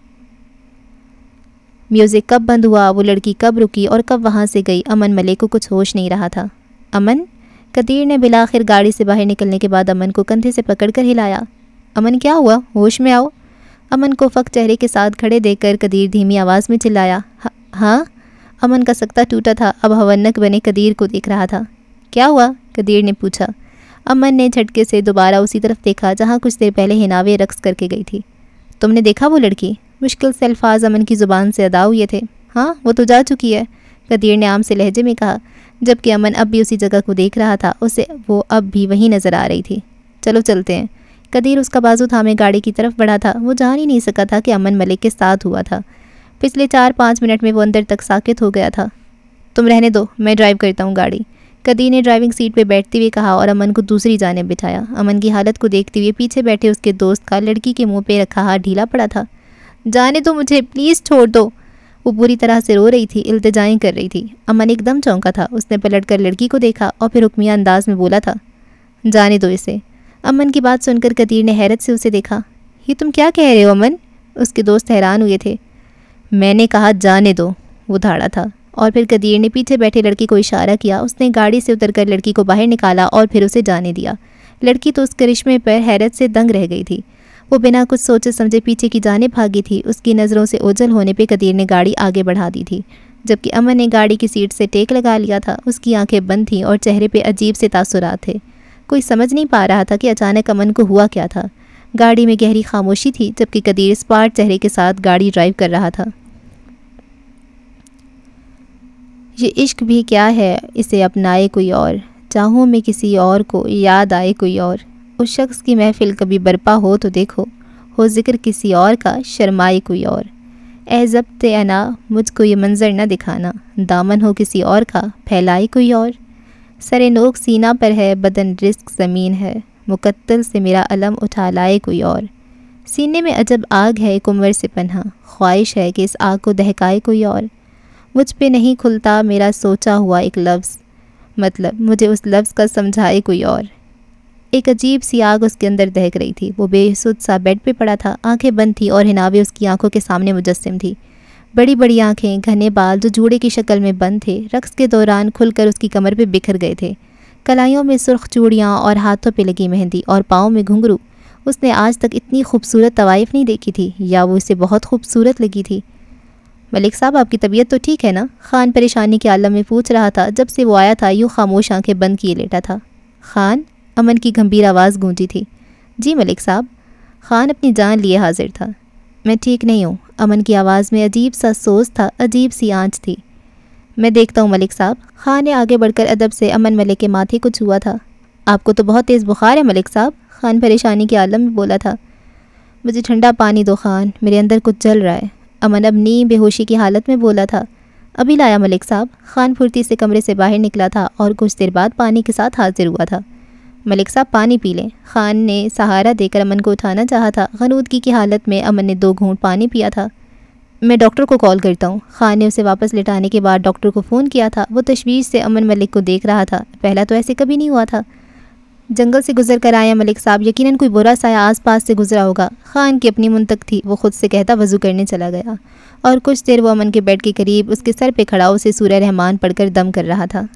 میوزک کب بند ہوا، وہ لڑکی کب رکی، اور کب وہاں سے گئی، امن ملک کو کچھ ہوش نہیں رہا تھا۔ امن؟ قدیر نے بلاخر گاڑی سے باہر نکلنے کے بعد امن کو کندھے سے پکڑ کر ہلایا۔ امن کیا ہوا؟ ہوش میں آؤ۔ امن کو فق چہرے کے ساتھ کھڑے دیکھ کر قدیر دھیمی آواز میں چلایا۔ ہاں؟ امن کا سکتہ ٹوٹا تھا، اب ہونک بنے قدیر کو دیکھ رہا تھا۔ کیا ہوا؟ قدیر نے پوچھا۔ امن نے جھٹکے سے دوبارہ اسی طرف دیکھا جہاں کچھ دیر پہلے ہناوے رقص کر کے گئی تھی۔ تم نے دیکھا وہ لڑکی؟ مشکل سے الفاظ امن کی زبان سے ادا ہوئے تھے۔ ہاں، وہ تو جا چکی ہے، قدیر نے عام سے لہجے میں کہا، جبکہ امن اب بھی اسی جگہ کو دیکھ رہا تھا، اسے وہ اب بھی وہیں نظر آ رہی تھی۔ چلو چلتے ہیں۔ قدیر اس کا بازو تھامے گاڑی کی طرف بڑھا تھا۔ وہ جان ہی نہیں سکا تھا کہ امن ملک کے ساتھ ہوا تھا۔ پچھلے چار پانچ منٹ میں وہ اندر تک ساکت ہو گیا تھا۔ تم رہنے دو، میں ڈرائیو کرتا ہوں گاڑی، قدیر نے ڈرائیونگ سیٹ پہ بیٹھتے ہوئے کہا اور امن کو دوسری جانب بٹھایا۔ امن کی حالت کو دیکھتے ہوئے پیچھے بیٹھے اس کے دوست کا لڑکی کے منہ پہ رکھا ہاتھ ڈھیلا پڑا تھا۔ جانے دو مجھے، پلیز چھوڑ دو۔ وہ پوری طرح سے رو رہی تھی، التجائیں کر رہی تھی۔ امن ایک دم چونکا تھا۔ اس نے پلٹ کر لڑکی کو دیکھا اور پھر حکمیہ انداز میں بولا تھا، جانے دو اسے۔ امن کی بات سن کر قدیر نے حیرت سے اسے دیکھا۔ یہ تم کیا کہہ رہے ہو امن؟ اس کے دوست حیران ہوئے تھے۔ میں نے کہا جانے دو، وہ دھاڑا تھا، اور پھر قدیر نے پیچھے بیٹھے لڑکی کو اشارہ کیا۔ اس نے گاڑی سے اتر کر لڑکی کو باہر نکالا اور پھر اسے جانے دیا۔ لڑکی تو اس کرشمے پر حیرت سے دنگ رہ گئی تھی۔ وہ بنا کچھ سوچے سمجھے پیچھے کی جانب بھاگی تھی۔ اس کی نظروں سے اوجھل ہونے پہ قدیر نے گاڑی آگے بڑھا دی تھی، جبکہ امن نے گاڑی کی سیٹ سے ٹیک لگا لیا تھا۔ اس کی آنکھیں بند تھیں اور چہرے پہ عجیب سے تاثرات تھے۔ کوئی سمجھ نہیں پا رہا تھا کہ اچانک امن کو ہوا کیا تھا۔ گاڑی میں گہری خاموشی تھی، جبکہ قدیر اسپاٹ چہرے کے ساتھ گاڑی ڈرائیو کر رہا تھا۔ یہ عشق بھی کیا ہے، اسے اپنائے کوئی اور، چاہوں میں کسی اور کو، یاد آئے کوئی اور، اس شخص کی محفل کبھی برپا ہو تو دیکھو، ہو ذکر کسی اور کا، شرمائے کوئی اور، اے ضبط انا مجھ کو یہ منظر نہ دکھانا، دامن ہو کسی اور کا، پھیلائے کوئی اور، سر نوک سینہ پر ہے، بدن رزق زمین ہے، مقتل سے میرا علم اٹھا لائے کوئی اور، سینے میں عجب آگ ہے ایک عمر سے پنہا، خواہش ہے کہ اس آگ کو دہکائے کوئی اور، مجھ پہ نہیں کھلتا میرا سوچا ہوا ایک لفظ، مطلب مجھے اس لفظ کا سمجھائے کوئی اور۔ ایک عجیب سی آگ اس کے اندر دہک رہی تھی۔ وہ بے سود سا بیڈ پہ پڑا تھا، آنکھیں بند تھی اور ہناوے اس کی آنکھوں کے سامنے مجسم تھی۔ بڑی بڑی آنکھیں، گھنے بال جو جوڑے کی شکل میں بند تھے، رقص کے دوران کھل کر اس کی کمر پہ بکھر گئے تھے۔ کلائیوں میں سرخ چوڑیاں اور ہاتھوں پہ لگی مہندی اور پاؤں میں گھنگرو۔ اس نے آج تک اتنی خوبصورت طوائف نہیں دیکھی تھی، یا وہ اسے بہت خوبصورت لگی تھی۔ ملک صاحب، آپ کی طبیعت تو ٹھیک ہے نا؟ خان پریشانی کے عالم میں پوچھ رہا تھا۔ جب سے وہ آیا تھا یوں خاموش آنکھیں بند کیے لیٹا تھا۔ خان؟ امن کی گھمبیر آواز گونجی تھی۔ جی ملک صاحب۔ خان اپنی جان لیے حاضر تھا۔ میں ٹھیک نہیں ہوں۔ امن کی آواز میں عجیب سا سوز تھا، عجیب سی آنچ تھی۔ میں دیکھتا ہوں ملک صاحب۔ خان نے آگے بڑھ کر ادب سے امن ملک کے ماتھے کو چھوا تھا۔ آپ کو تو بہت تیز بخار ہے ملک صاحب، خان پریشانی کے عالم میں بولا تھا۔ مجھے ٹھنڈا پانی دو خان، میرے اندر کچھ جل رہا ہے، امن اب نیم بے ہوشی کی حالت میں بولا تھا۔ ابھی لایا ملک صاحب۔ خان پھرتی سے کمرے سے باہر نکلا تھا اور کچھ دیر بعد پانی کے ساتھ حاضر ہوا تھا۔ ملک صاحب پانی پی لیں۔ خان نے سہارا دے کر امن کو اٹھانا چاہا تھا۔ غنودگی کی حالت میں امن نے دو گھونٹ پانی پیا تھا۔ میں ڈاکٹر کو کال کرتا ہوں۔ خان نے اسے واپس لٹانے کے بعد ڈاکٹر کو فون کیا تھا۔ وہ تشویش سے امن ملک کو دیکھ رہا تھا۔ پہلا تو ایسے کبھی نہیں ہوا تھا۔ جنگل سے گزر کر آیا ملک صاحب، یقیناً کوئی برا سایہ آس پاس سے گزرا ہوگا۔ خان کی اپنی منطق تھی۔ وہ خود سے کہتا وضو کرنے چلا گیا اور کچھ دیر وہ امن کے بیڈ کے قریب اس کے سر پہ کھڑا اسے سورہ رحمان پڑھ کر دم کر رہا تھا۔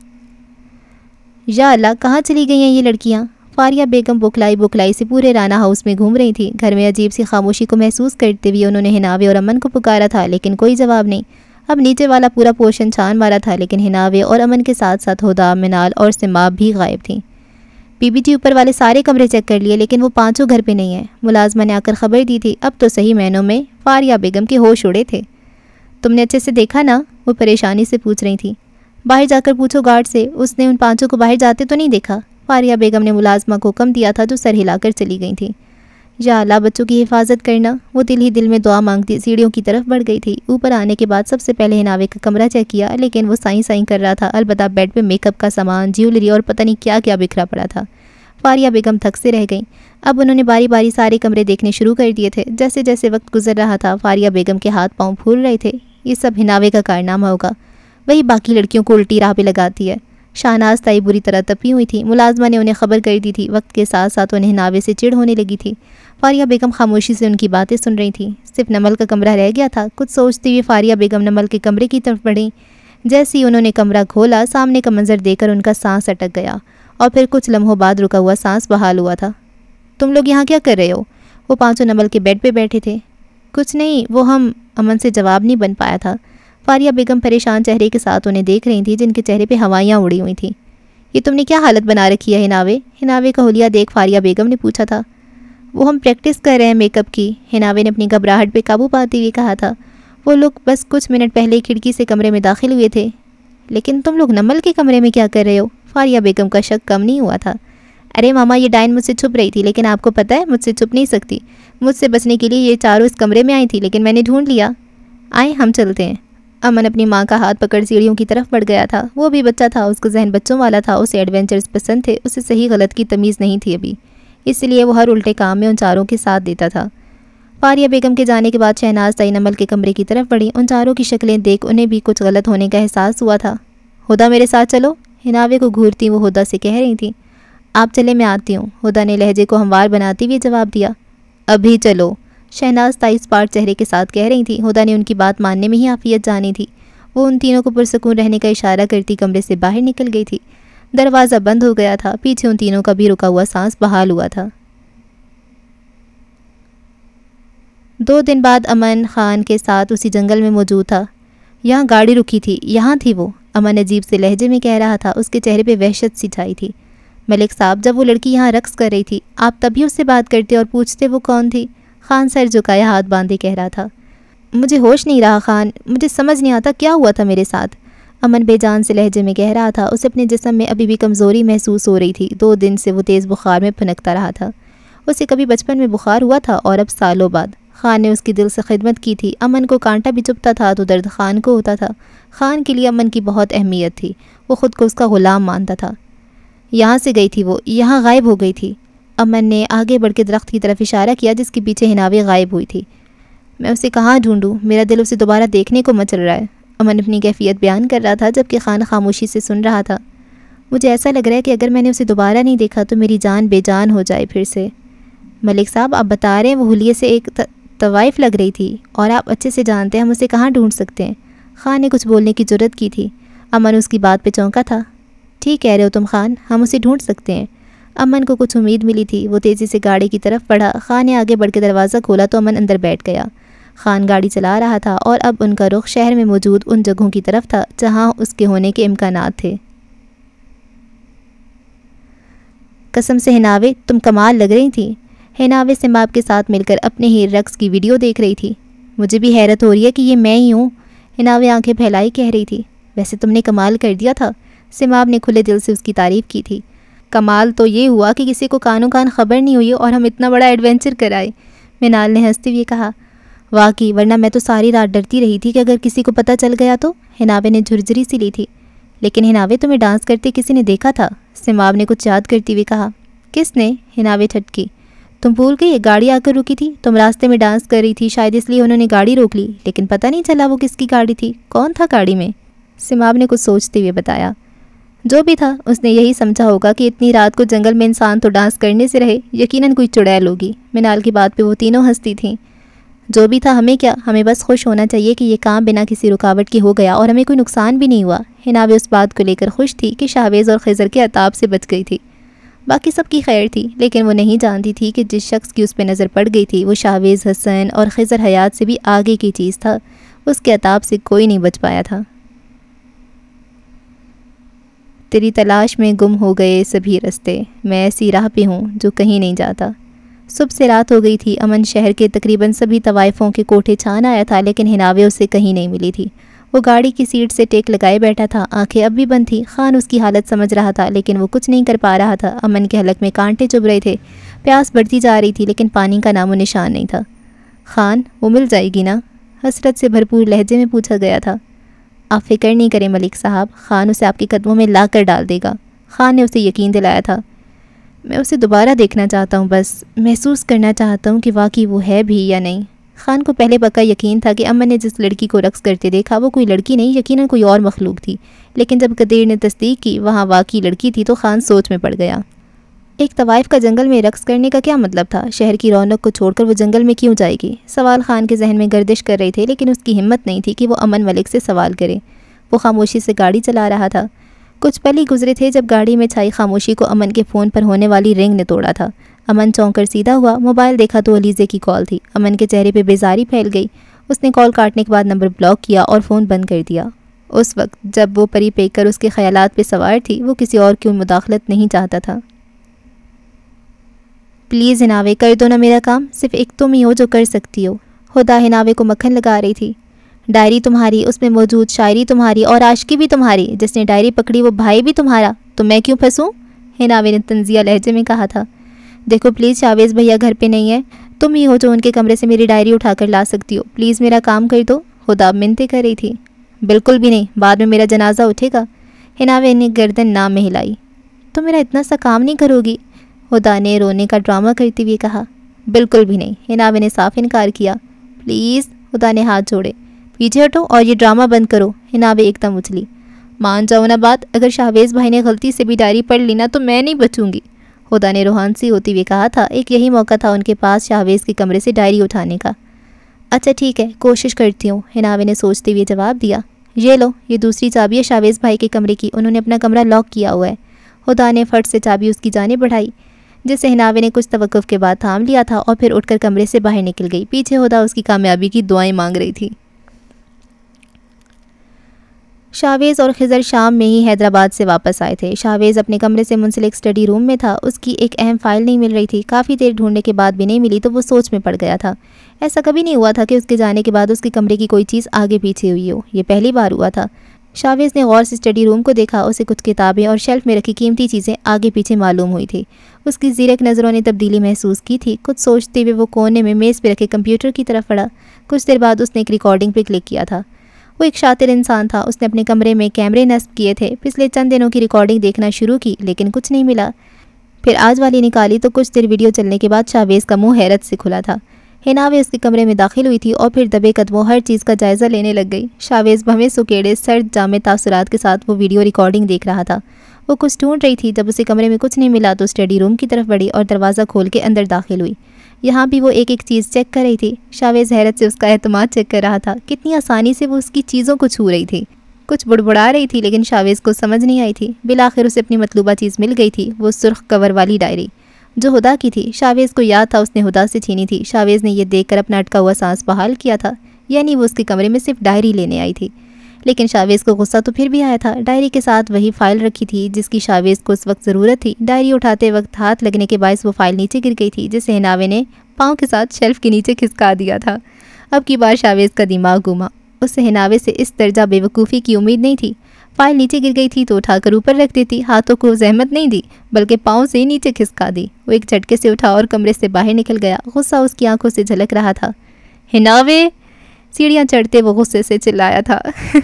یا اللہ، کہاں چلی گئی ہیں یہ لڑکیاں؟ فاریہ بیگم بوکھلائی بوکھلائی سے پورے رانا ہاؤس میں گھوم رہی تھی۔ گھر میں عجیب سی خاموشی کو محسوس کرتے ہوئے انہوں نے ہناوے اور امن کو پکارا تھا، لیکن کوئی جواب نہیں۔ اب نیچے والا پورا پورشن چھان مارا تھا، لیکن ہناوے اور امن کے ساتھ ساتھ ہدا، منال اور سماب بھی غائب تھیں۔ بی بی جی اوپر والے سارے کمرے چیک کر لیے، لیکن وہ پانچوں گھر پہ نہیں ہیں۔ ملازمہ نے آ کر خبر دی تھی۔ اب تو صحیح معنوں میں فاریہ بیگم کے ہوش اڑے تھے۔ تم نے اچھے سے دیکھا نا؟ وہ پریشانی سے پوچھ رہی تھی۔ باہر جا کر پوچھو گارڈ سے، اس نے ان پانچوں کو باہر جاتے تو نہیں دیکھا؟ فاریہ بیگم نے ملازمہ کو حکم دیا تھا، جو سر ہلا کر چلی گئی تھی۔ یا اللہ، بچوں کی حفاظت کرنا۔ وہ دل ہی دل میں دعا مانگتی سیڑھیوں کی طرف بڑھ گئی تھی۔ اوپر آنے کے بعد سب سے پہلے ہناوے کا کمرہ چیک کیا، لیکن وہ سائیں سائیں کر رہا تھا۔ البتہ بیڈ پہ میک اپ کا سامان، جیولری اور پتہ نہیں کیا کیا بکھرا پڑا تھا۔ فاریہ بیگم تھک سے رہ گئیں۔ اب انہوں نے باری باری سارے کمرے دیکھنے شروع کر دیے تھے۔ جیسے جیسے وقت گزر رہا تھا فاریہ بیگم کے ہاتھ پاؤں پھول رہے تھے۔ یہ سب ہناوے کا کارنامہ ہوگا، وہی باقی لڑکیوں کو الٹی راہ پہ لگاتی ہے۔ شاہناز تائی بری طرح تپی ہوئی تھی۔ ملازمہ نے انہیں خبر کر دی تھی۔ وقت کے ساتھ ساتھ انہیں ہناوے سے چڑ ہونے لگی تھی۔ فاریہ بیگم خاموشی سے ان کی باتیں سن رہی تھی۔ صرف نمل کا کمرہ رہ گیا تھا۔ کچھ سوچتے ہوئے فاریہ بیگم نمل کے کمرے کی طرف بڑھیں۔ جیسے ہی انہوں نے کمرہ کھولا، سامنے کا منظر دیکھ کر ان کا سانس اٹک گیا اور پھر کچھ لمحوں بعد رکا ہوا سانس بحال ہوا تھا۔ تم لوگ یہاں کیا کر رہے ہو؟ وہ پانچوں نمل کے بیڈ پہ بیٹھے تھے۔ کچھ نہیں، وہ ہم امن سے جواب نہیں بن پایا تھا۔ فاریہ بیگم پریشان چہرے کے ساتھ انہیں دیکھ رہی تھی، جن کے چہرے پہ ہوائیاں اڑی ہوئی تھیں۔ یہ تم نے کیا حالت بنا رکھی ہے ہناوے؟ ہناوے کا حلیہ دیکھ فاریہ بیگم نے پوچھا تھا۔ وہ ہم پریکٹس کر رہے ہیں میک اپ کی، ہناوے نے اپنی گھبراہٹ پہ قابو پاتے ہوئے کہا تھا۔ وہ لوگ بس کچھ منٹ پہلے کھڑکی سے کمرے میں داخل ہوئے تھے۔ لیکن تم لوگ نمل کے کمرے میں کیا کر رہے ہو؟ فاریہ بیگم کا شک کم نہیں ہوا تھا۔ ارے ماما، یہ ڈائن مجھ سے چھپ رہی تھی، لیکن آپ کو پتہ ہے مجھ سے چھپ نہیں سکتی۔ مجھ سے بچنے کے لیے یہ چاروں اس کمرے میں آئی تھی، لیکن میں نے ڈھونڈ لیا۔ آئیں ہم چلتے ہیں۔ امن اپنی ماں کا ہاتھ پکڑ سیڑھیوں کی طرف بڑھ گیا تھا۔ وہ بھی بچہ تھا، اس کا ذہن بچوں والا تھا، اسے ایڈونچرز پسند تھے، اسے صحیح غلط کی تمیز نہیں تھی ابھی، اس لیے وہ ہر الٹے کام میں ان چاروں کے ساتھ دیتا تھا۔ فاریہ بیگم کے جانے کے بعد شہناز تائی نمل کے کمرے کی طرف بڑھی۔ ان چاروں کی شکلیں دیکھ انہیں بھی کچھ غلط ہونے کا احساس ہوا تھا۔ ہدا میرے ساتھ چلو، ہناوے کو گھورتی وہ ہدا سے کہہ رہی تھیں۔ آپ چلے، میں آتی ہوں، ہدا نے لہجے کو ہموار بناتے ہوئے جواب دیا۔ ابھی چلو، شہناز تائی اسپاٹ چہرے کے ساتھ کہہ رہی تھیں۔ ہدا نے ان کی بات ماننے میں ہی عافیت جانی تھی۔ وہ ان تینوں کو پرسکون رہنے کا اشارہ کرتی کمرے سے باہر نکل گئی تھی۔ دروازہ بند ہو گیا تھا، پیچھے ان تینوں کا بھی رکا ہوا سانس بحال ہوا تھا۔ دو دن بعد امن خان کے ساتھ اسی جنگل میں موجود تھا۔ یہاں گاڑی رکی تھی، یہاں تھی وہ، امن عجیب سے لہجے میں کہہ رہا تھا۔ اس کے چہرے پہ وحشت سی چھائی تھی۔ ملک صاحب، جب وہ لڑکی یہاں رقص کر رہی تھی، آپ تبھی اس سے بات کرتے اور پوچھتے وہ کون تھی؟ خان سر جھکایا ہاتھ باندھے کہہ رہا تھا۔ مجھے ہوش نہیں رہا خان، مجھے سمجھ نہیں آتا کیا ہوا تھا میرے ساتھ، امن بے جان سے لہجے میں کہہ رہا تھا۔ اسے اپنے جسم میں ابھی بھی کمزوری محسوس ہو رہی تھی، دو دن سے وہ تیز بخار میں پھنکتا رہا تھا۔ اسے کبھی بچپن میں بخار ہوا تھا اور اب سالوں بعد۔ خان نے اس کی دل سے خدمت کی تھی۔ امن کو کانٹا بھی چبھتا تھا تو درد خان کو ہوتا تھا۔ خان کے لیے امن کی بہت اہمیت تھی، وہ خود کو اس کا غلام مانتا تھا۔ یہاں سے گئی تھی وہ، یہاں غائب ہو گئی تھی۔ امن نے آگے بڑھ کے درخت کی طرف اشارہ کیا جس کے پیچھے ہناوے غائب ہوئی تھی۔ میں اسے کہاں ڈھونڈوں، میرا دل اسے دوبارہ دیکھنے کو مچل رہا ہے، امن اپنی کیفیت بیان کر رہا تھا جبکہ خان خاموشی سے سن رہا تھا۔ مجھے ایسا لگ رہا ہے کہ اگر میں نے اسے دوبارہ نہیں دیکھا تو میری جان بے جان ہو جائے پھر سے۔ ملک صاحب، آپ بتا رہے ہیں وہ حلیے سے ایک طوائف لگ رہی تھی، اور آپ اچھے سے جانتے ہیں ہم اسے کہاں ڈھونڈ سکتے ہیں؟ خان نے کچھ بولنے کی جرت کی تھی۔ امن اس کی بات پہ چونکا تھا۔ ٹھیک کہہ رہے ہو تم خان، ہم اسے ڈھونڈ سکتے ہیں۔ امن کو کچھ امید ملی تھی، وہ تیزی سے گاڑی کی طرف بڑھا۔ خان نے آگے بڑھ کے دروازہ کھولا تو امن اندر بیٹھ گیا۔ خان گاڑی چلا رہا تھا اور اب ان کا رخ شہر میں موجود ان جگہوں کی طرف تھا جہاں اس کے ہونے کے امکانات تھے۔ قسم سے ہناوے، تم کمال لگ رہی تھی۔ ہناوے سماب کے ساتھ مل کر اپنے ہی رقص کی ویڈیو دیکھ رہی تھی۔ مجھے بھی حیرت ہو رہی ہے کہ یہ میں ہی ہوں، ہناوے آنکھیں پھیلائی کہہ رہی تھی۔ ویسے تم نے کمال کر دیا تھا، سماب نے کھلے دل سے اس کی تعریف کی تھی۔ کمال تو یہ ہوا کہ کسی کو کانوں کان خبر نہیں ہوئی اور ہم اتنا بڑا ایڈونچر کرائے، منال نے ہنستے ہوئے کہا۔ واقعی، ورنہ میں تو ساری رات ڈرتی رہی تھی کہ اگر کسی کو پتہ چل گیا تو، ہناوے نے جھرجھری سی لی تھی۔ لیکن ہناوے، تمہیں ڈانس کرتے کسی نے دیکھا تھا، سماب نے کچھ یاد کرتے ہوئے کہا۔ کس نے؟ ہناوے ٹھٹکی۔ تم بھول گئی، گاڑی آ کر رکی تھی، تم راستے میں ڈانس کر رہی تھی، شاید اس لیے انہوں نے گاڑی روک لی، لیکن پتہ نہیں چلا وہ کس کی گاڑی تھی، کون تھا گاڑی میں؟ سماب نے کچھ سوچتے ہوئے بتایا۔ جو بھی تھا، اس نے یہی سمجھا ہوگا کہ اتنی رات کو جنگل میں انسان تو ڈانس کرنے سے رہے، یقیناً کوئی چڑیل ہوگی۔ منال کی بات پہ وہ تینوں ہنستی تھیں۔ جو بھی تھا، ہمیں کیا، ہمیں بس خوش ہونا چاہیے کہ یہ کام بنا کسی رکاوٹ کے ہو گیا اور ہمیں کوئی نقصان بھی نہیں ہوا۔ ہناوے اس بات کو لے کر خوش تھی کہ شاہویز اور خضر کے عطاب سے بچ گئی تھی۔ باقی سب کی خیر تھی، لیکن وہ نہیں جانتی تھی کہ جس شخص کی اس پہ نظر پڑ گئی تھی وہ شاہویز حسن اور خضر حیات سے بھی آگے کی چیز تھا، اس کے عطاب سے کوئی نہیں بچ پایا تھا۔ تیری تلاش میں گم ہو گئے سبھی رستے، میں ایسی راہ پہ ہوں جو کہیں نہیں جاتا۔ صبح سے رات ہو گئی تھی۔ امن شہر کے تقریباً سبھی طوائفوں کے کوٹھے چھان آیا تھا، لیکن ہناوے اسے کہیں نہیں ملی تھی۔ وہ گاڑی کی سیٹ سے ٹیک لگائے بیٹھا تھا، آنکھیں اب بھی بند تھی۔ خان اس کی حالت سمجھ رہا تھا، لیکن وہ کچھ نہیں کر پا رہا تھا۔ امن کے حلق میں کانٹے چبھ رہے تھے، پیاس بڑھتی جا رہی تھی، لیکن پانی کا نام و نشان نہیں تھا۔ خان، وہ مل جائے گی نا؟ حسرت سے بھرپور لہجے میں پوچھا گیا تھا۔ آپ فکر نہیں کریں ملک صاحب، خان اسے آپ کے قدموں میں لا کر ڈال دے گا، خان نے اسے یقین دلایا تھا۔ میں اسے دوبارہ دیکھنا چاہتا ہوں، بس محسوس کرنا چاہتا ہوں کہ واقعی وہ ہے بھی یا نہیں۔ خان کو پہلے پکا یقین تھا کہ امن نے جس لڑکی کو رقص کرتے دیکھا وہ کوئی لڑکی نہیں، یقیناً کوئی اور مخلوق تھی، لیکن جب قدیر نے تصدیق کی وہاں واقعی لڑکی تھی تو خان سوچ میں پڑ گیا۔ ایک طوائف کا جنگل میں رقص کرنے کا کیا مطلب تھا؟ شہر کی رونق کو چھوڑ کر وہ جنگل میں کیوں جائے گی؟ سوال خان کے ذہن میں گردش کر رہے تھے، لیکن اس کی ہمت نہیں تھی کہ وہ امن ملک سے سوال کرے۔ وہ خاموشی سے گاڑی چلا رہا تھا۔ کچھ پل ہی گزرے تھے جب گاڑی میں چھائی خاموشی کو امن کے فون پر ہونے والی رنگ نے توڑا تھا۔ امن چونک کر سیدھا ہوا، موبائل دیکھا تو علیزے کی کال تھی۔ امن کے چہرے پہ بیزاری پھیل گئی، اس نے کال کاٹنے کے بعد نمبر بلاک کیا اور فون بند کر دیا۔ اس وقت جب وہ پری پیک کر اس کے خیالات پہ سوار تھی، وہ کسی اور کی مداخلت نہیں چاہتا تھا۔ پلیز ہناوے کر دو نا میرا کام، صرف ایک تم ہی ہو جو کر سکتی ہو۔ ہدا ہناوے کو مکھن لگا رہی تھی۔ ڈائری تمہاری، اس میں موجود شاعری تمہاری اور عاشقی بھی تمہاری، جس نے ڈائری پکڑی وہ بھائی بھی تمہارا، تو میں کیوں پھنسوں؟ ہناوے نے طنزیہ لہجے میں کہا تھا۔ دیکھو پلیز، شاویز بھیا گھر پہ نہیں ہے، تم ہی ہو جو ان کے کمرے سے میری ڈائری اٹھا کر لا سکتی ہو، پلیز میرا کام کر دو۔ ہدا منتیں کر رہی تھی۔ بالکل بھی نہیں، بعد میں میرا جنازہ اٹھے گا۔ ہناوے نے گردن نہ میں ہلائی۔ تو میرا اتنا سا کام نہیں کرو گی؟ ہدا نے رونے کا ڈرامہ کرتے ہوئے کہا۔ بالکل بھی نہیں، ہناوے نے صاف انکار کیا۔ پلیز، ہدا نے ہاتھ جوڑے۔ پیچھے ہٹو اور یہ ڈرامہ بند کرو۔ ہناوے ایک دم اچھلی۔ مان جاؤ نا بات، اگر شاہویز بھائی نے غلطی سے بھی ڈائری پڑھ لی نا تو میں نہیں بچوں گی، ہدا نے روحانسی ہوتی ہوئے کہا تھا۔ ایک یہی موقع تھا ان کے پاس شاہویز کے کمرے سے ڈائری اٹھانے کا۔ اچھا ٹھیک ہے، کوشش کرتی ہوں، ہناوے نے سوچتے ہوئے جواب دیا۔ یہ لو، یہ دوسری چابی ہے شاہویز بھائی کے کمرے کی، انہوں نے اپنا کمرہ لاک کیا ہوا ہے۔ ہدا نے فٹ سے چابی اس کی جانب بڑھائی، جسے ہناوے نے کچھ توقف کے بعد تھام لیا تھا اور پھر اٹھ کر کمرے سے باہر نکل گئی۔ پیچھے ہدا اس کی کامیابی کی دعائیں مانگ رہی تھی۔ شاہویز اور خضر شام میں ہی حیدرآباد سے واپس آئے تھے۔ شاہویز اپنے کمرے سے منسلک اسٹڈی روم میں تھا۔ اس کی ایک اہم فائل نہیں مل رہی تھی۔ کافی دیر ڈھونڈنے کے بعد بھی نہیں ملی تو وہ سوچ میں پڑ گیا تھا۔ ایسا کبھی نہیں ہوا تھا کہ اس کے جانے کے بعد اس کے کمرے کی کوئی چیز آگے پیچھے ہوئی ہو، یہ پہلی بار ہوا تھا۔ شاہویز نے غور سے اسٹڈی روم کو دیکھا، اسے کچھ کتابیں اور شیلف میں رکھی قیمتی چیزیں آگے پیچھے معلوم ہوئی تھی۔ اس کی زیرک نظروں نے تبدیلی محسوس کی تھی۔ کچھ سوچتے ہوئے وہ کونے میں میز پہ رکھے کمپیوٹر کی طرف بڑھا۔ کچھ دیر بعد اس نے ایک ریکارڈنگ پہ کلک کیا تھا۔ وہ ایک شاطر انسان تھا، اس نے اپنے کمرے میں کیمرے نصب کیے تھے۔ پچھلے چند دنوں کی ریکارڈنگ دیکھنا شروع کی لیکن کچھ نہیں ملا۔ پھر آج والی نکالی تو کچھ دیر ویڈیو چلنے کے بعد شاہویز کا منہ حیرت سے کھلا تھا۔ ہناوے اس کے کمرے میں داخل ہوئی تھی اور پھر دبے قدموں ہر چیز کا جائزہ لینے لگ گئی۔ شاہویز بھویں سکیڑے سرد جامع تاثرات کے ساتھ وہ ویڈیو ریکارڈنگ دیکھ رہا تھا۔ وہ کچھ ڈھونڈ رہی تھی۔ جب اسے کمرے میں کچھ نہیں ملا تو اسٹڈی روم کی طرف بڑھی اور دروازہ کھول کے اندر داخل ہوئی۔ یہاں بھی وہ ایک ایک چیز چیک کر رہی تھی۔ شاہویز حیرت سے اس کا اعتماد چیک کر رہا تھا۔ کتنی آسانی سے وہ اس کی چیزوں کو چھو رہی تھی۔ کچھ بڑبڑا رہی تھی لیکن شاہویز کو سمجھ نہیں آئی تھی۔ بالآخر اسے اپنی مطلوبہ چیز مل گئی تھی، وہ سرخ کور والی ڈائری جو ہدا کی تھی۔ شاہویز کو یاد تھا اس نے ہدا سے چھینی تھی۔ شاہویز نے یہ دیکھ کر اپنا اٹکا ہوا سانس بحال کیا تھا، یعنی وہ اس کے کمرے میں صرف ڈائری لینے آئی تھی۔ لیکن شاہویز کو غصہ تو پھر بھی آیا تھا۔ ڈائری کے ساتھ وہی فائل رکھی تھی جس کی شاہویز کو اس وقت ضرورت تھی۔ ڈائری اٹھاتے وقت ہاتھ لگنے کے باعث وہ فائل نیچے گر گئی تھی، جسے ہناوے نے پاؤں کے ساتھ شیلف کے نیچے کھسکا دیا تھا۔ اب کی بار شاہویز کا دماغ گھوما۔ اسے ہناوے سے اس درجہ بے وقوفی کی امید نہیں تھی۔ فائل نیچے گر گئی تھی تو اٹھا کر اوپر رکھ دیتی، ہاتھوں کو زحمت نہیں دی بلکہ پاؤں سے ہی نیچے کھسکا دی۔ وہ ایک جھٹکے سے اٹھا اور کمرے سے باہر نکل گیا۔ غصہ اس کی آنکھوں سے جھلک رہا تھا۔ ہناوے، سیڑھیاں چڑھتے وہ غصے سے چلایا تھا۔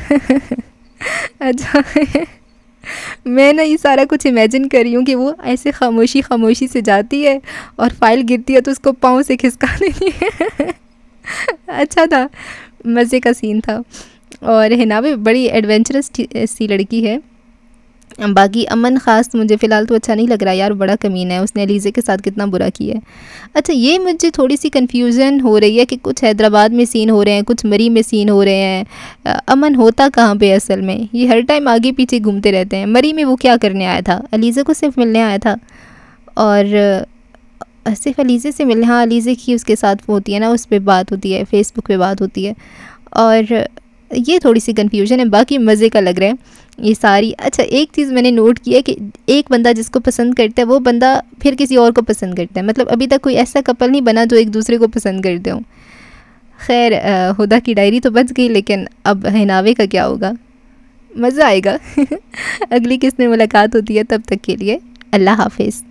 اچھا میں نا یہ سارا کچھ امیجن کر رہی ہوں کہ وہ ایسے خاموشی خاموشی سے جاتی ہے اور فائل گرتی ہے تو اس کو پاؤں سے کھسکا دیتی ہے۔ اچھا تھا، مزے کا سین تھا۔ اور ہناوے بڑی ایڈونچرس سی لڑکی ہے۔ باقی امن خاص مجھے فی الحال تو اچھا نہیں لگ رہا یار، بڑا کمینہ ہے، اس نے علیزے کے ساتھ کتنا برا کیا ہے۔ اچھا یہ مجھے تھوڑی سی کنفیوژن ہو رہی ہے کہ کچھ حیدرآباد میں سین ہو رہے ہیں، کچھ مری میں سین ہو رہے ہیں۔ امن ہوتا کہاں پہ اصل میں؟ یہ ہر ٹائم آگے پیچھے گھومتے رہتے ہیں۔ مری میں وہ کیا کرنے آیا تھا؟ علیزے کو صرف ملنے آیا تھا، اور صرف علیزے سے ملنے، ہاں علیزے کی اس کے ساتھ ہوتی ہے نا، اس پہ بات ہوتی ہے، فیس بک پہ بات ہوتی ہے، اور یہ تھوڑی سی کنفیوژن ہے۔ باقی مزے کا لگ رہا ہے یہ ساری۔ اچھا ایک چیز میں نے نوٹ کی ہے کہ ایک بندہ جس کو پسند کرتا ہے وہ بندہ پھر کسی اور کو پسند کرتا ہے، مطلب ابھی تک کوئی ایسا کپل نہیں بنا جو ایک دوسرے کو پسند کرتے ہوں۔ خیر ہدا کی ڈائری تو بچ گئی، لیکن اب ہناوے کا کیا ہوگا؟ مزہ آئے گا۔ اگلی قسط میں ملاقات ہوتی ہے، تب تک کے لیے اللہ حافظ۔